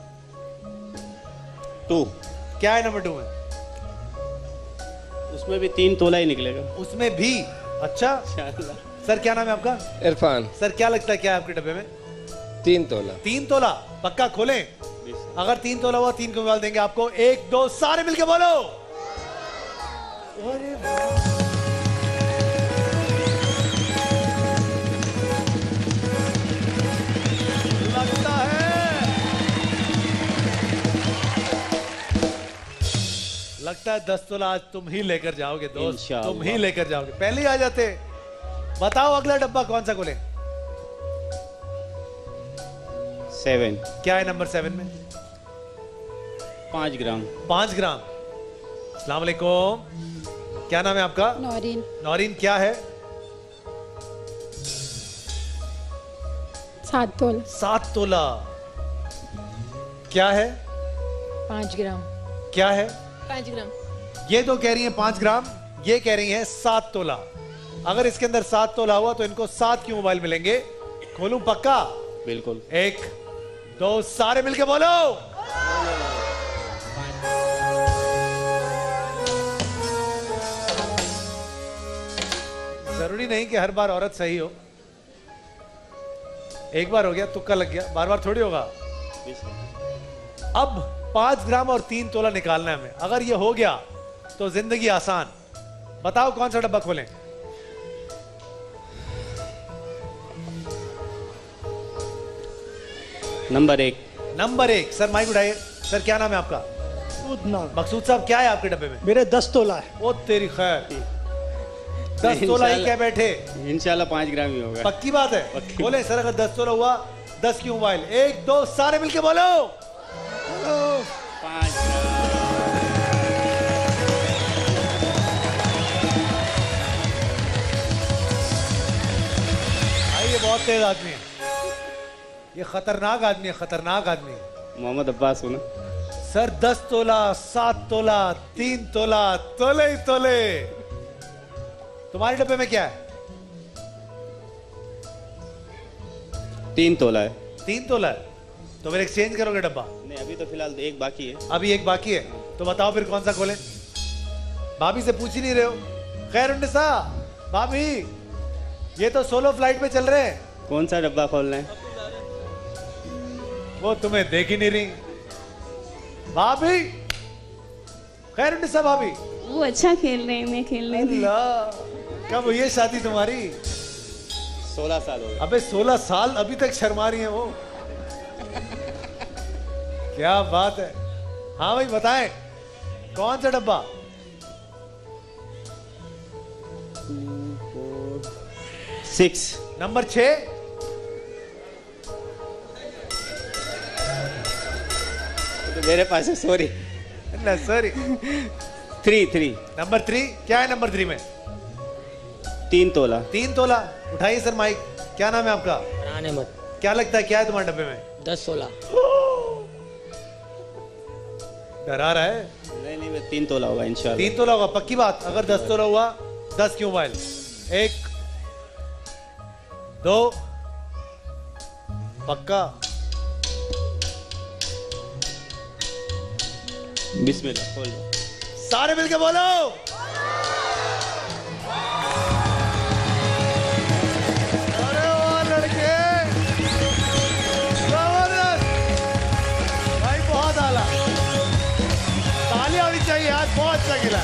टू।
क्या है नंबर टू में?
उसमें भी तीन तोला ही निकलेगा।
उसमें भी? अच्छा सर क्या नाम है आपका?
इरफान।
सर क्या लगता है क्या है आपके डब्बे में?
तीन तोला।
तीन तोला पक्का? खोलें। अगर तीन तोला हुआ तीन को मोबाइल देंगे आपको। एक दो सारे मिलके बोलो। अरे लगता है लगता है दस तोला आज तुम ही लेकर जाओगे दोस्त, तुम ही लेकर जाओगे। पहले ही आ जाते। बताओ अगला डब्बा कौन सा खोले?
सेवन।
क्या है नंबर सेवन में?
पांच ग्राम।
पांच ग्राम। अस्सलाम वालेकुम, क्या नाम है आपका?
नौरीन।
नौरीन, क्या है?
सात तोला।
सात तोला। क्या है?
पाँच ग्राम।
क्या है?
पाँच ग्राम।
ये तो कह रही है पांच ग्राम, ये कह रही है सात तोला। अगर इसके अंदर सात तोला हुआ तो इनको सात क्यों मोबाइल मिलेंगे? खोलूं पक्का?
बिल्कुल।
एक दो, सारे मिलके बोलो। जरूरी नहीं कि हर बार औरत सही हो। एक बार हो गया, तुक्का लग गया, बार बार थोड़ी होगा। अब पांच ग्राम और तीन तोला निकालना है हमें। अगर ये हो गया तो जिंदगी आसान। बताओ कौन सा डब्बा खोलें?
नंबर एक।
नंबर एक। सर माइक उठाइए। सर क्या नाम है आपका? मकसूद साहब, क्या है आपके डब्बे में?
मेरे दस तोला है।
ओ तेरी खैर, दस तोला ही क्या बैठे?
इंशाल्लाह पांच ग्राम ही होगा।
पक्की बात है? बोले सर अगर दस तोला हुआ, दस की मोबाइल। एक दो, सारे मिलके बोलो।
पांच ग्राम।
भाई ये बहुत तेज आदमी है, ये खतरनाक आदमी है, खतरनाक आदमी है।
मोहम्मद अब्बास हो ना?
सर दस तोला, सात तोला, तीन तोला, तोले ही तोले। तुम्हारे डब्बे में क्या है?
तीन तोला है।
तीन तोला है तो फिर एक्सचेंज करोगे डब्बा?
नहीं, अभी तो फिलहाल एक बाकी है।
अभी एक बाकी है तो बताओ फिर कौन सा खोलें? भाभी से पूछ ही नहीं रहे हो। खैर उन्निसा, भाभी ये तो सोलो फ्लाइट पे चल रहे हैं।
कौन सा डब्बा खोलना है?
वो तुम्हें देख ही नहीं रही। भाभी, खैर उन्निसा भाभी।
वो अच्छा खेल रहे हैं, मैं खेल रही थी।
कब हुई है शादी तुम्हारी?
सोलह साल हो गए।
अबे सोलह साल, अभी तक शर्मा रही है वो। क्या बात है। हाँ भाई बताएं कौन सा डब्बा?
सिक्स।
नंबर छह।
तो मेरे पास है, सॉरी।
ना sorry.
Three three.
Number three. क्या है नंबर थ्री में?
तीन तोला।
तीन तोला। उठाइए सर माइक। क्या नाम है आपका?
फरहान अहमद।
क्या लगता है क्या है तुम्हारे डब्बे में?
दस सोलह।
डरा रहा है?
नहीं नहीं, मैं तीन तोला होगा इंशाल्लाह।
तीन तोला होगा पक्की बात? अगर दस तोला हुआ, दस की मोबाइल। एक दो, पक्का?
बिस्मिल्लाह, खोल दो।
सारे मिलके बोलो। अरे वाह लड़के, जबरदस्त भाई, बहुत आला। तालियां होनी चाहिए यार, बहुत अच्छा खेला।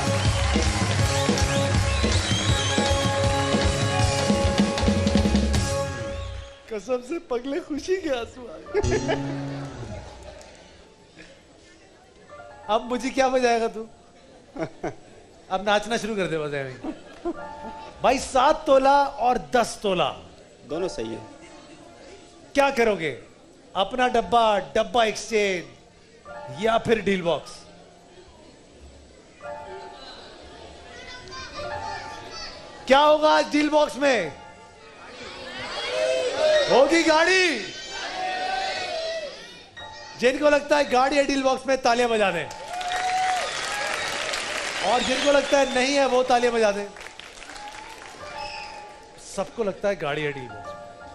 कसम से पगले खुशी के आंसू आ गए। अब मुझे क्या बजाएगा तू? अब नाचना शुरू कर दे बस ऐਵੇਂ। भाई सात तोला और दस तोला
दोनों सही है।
क्या करोगे? अपना डब्बा, डब्बा एक्सचेंज या फिर डील बॉक्स? क्या होगा आज डील बॉक्स में? होगी गाड़ी। जिनको लगता है गाड़ी है डील बॉक्स में, तालियां बजा दें। और जिनको लगता है नहीं है, वो तालियां बजा दें। सबको लगता है गाड़ी है डील बॉक्स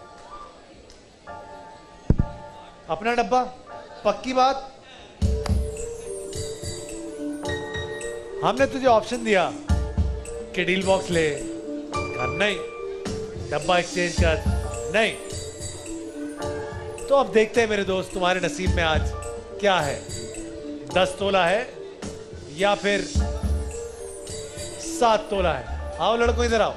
में। अपना डब्बा, पक्की बात? हमने तुझे ऑप्शन दिया कि डील बॉक्स ले, नहीं, डब्बा एक्सचेंज कर, नहीं। तो अब देखते हैं मेरे दोस्त तुम्हारे नसीब में आज क्या है। दस तोला है या फिर सात तोला है? आओ लड़कों इधर आओ।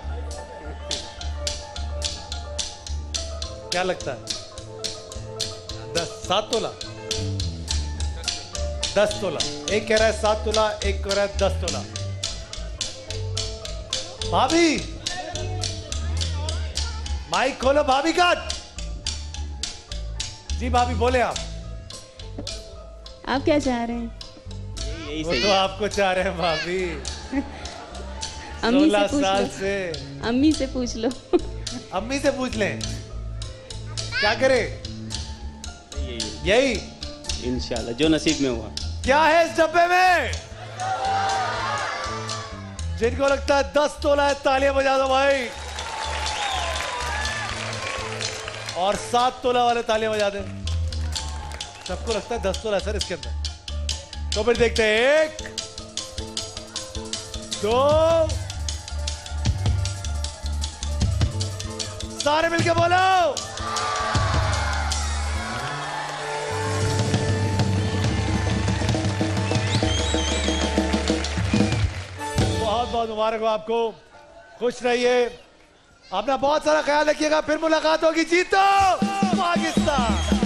क्या लगता है? दस, सात तोला, दस तोला। एक कह रहा है सात तोला, एक कह रहा है दस तोला। भाभी माइक खोलो, भाभी का। जी भाभी बोले आप।
आप क्या चाह रहे हैं?
यही
वो
सही
तो
है।
आपको चाह रहे हैं भाभी।
अम्मी से
सोलह
पूछ
साल
लो
से।
अम्मी से पूछ लो
अम्मी से पूछ लें क्या करे।
यही
यही
इंशाल्लाह जो नसीब में हुआ।
क्या है इस डब्बे में? जिनको लगता है दस तोला है तालियां बजा दो भाई। और सात तोला वाले तालियां बजा दें। सबको लगता है दस तोला सर इसके अंदर। तो फिर देखते हैं एक दो सारे मिलके बोलो। बहुत बहुत मुबारक हो आपको। खुश रहिए, अपना बहुत सारा ख्याल रखिएगा। फिर मुलाकात होगी। जीतो पाकिस्तान।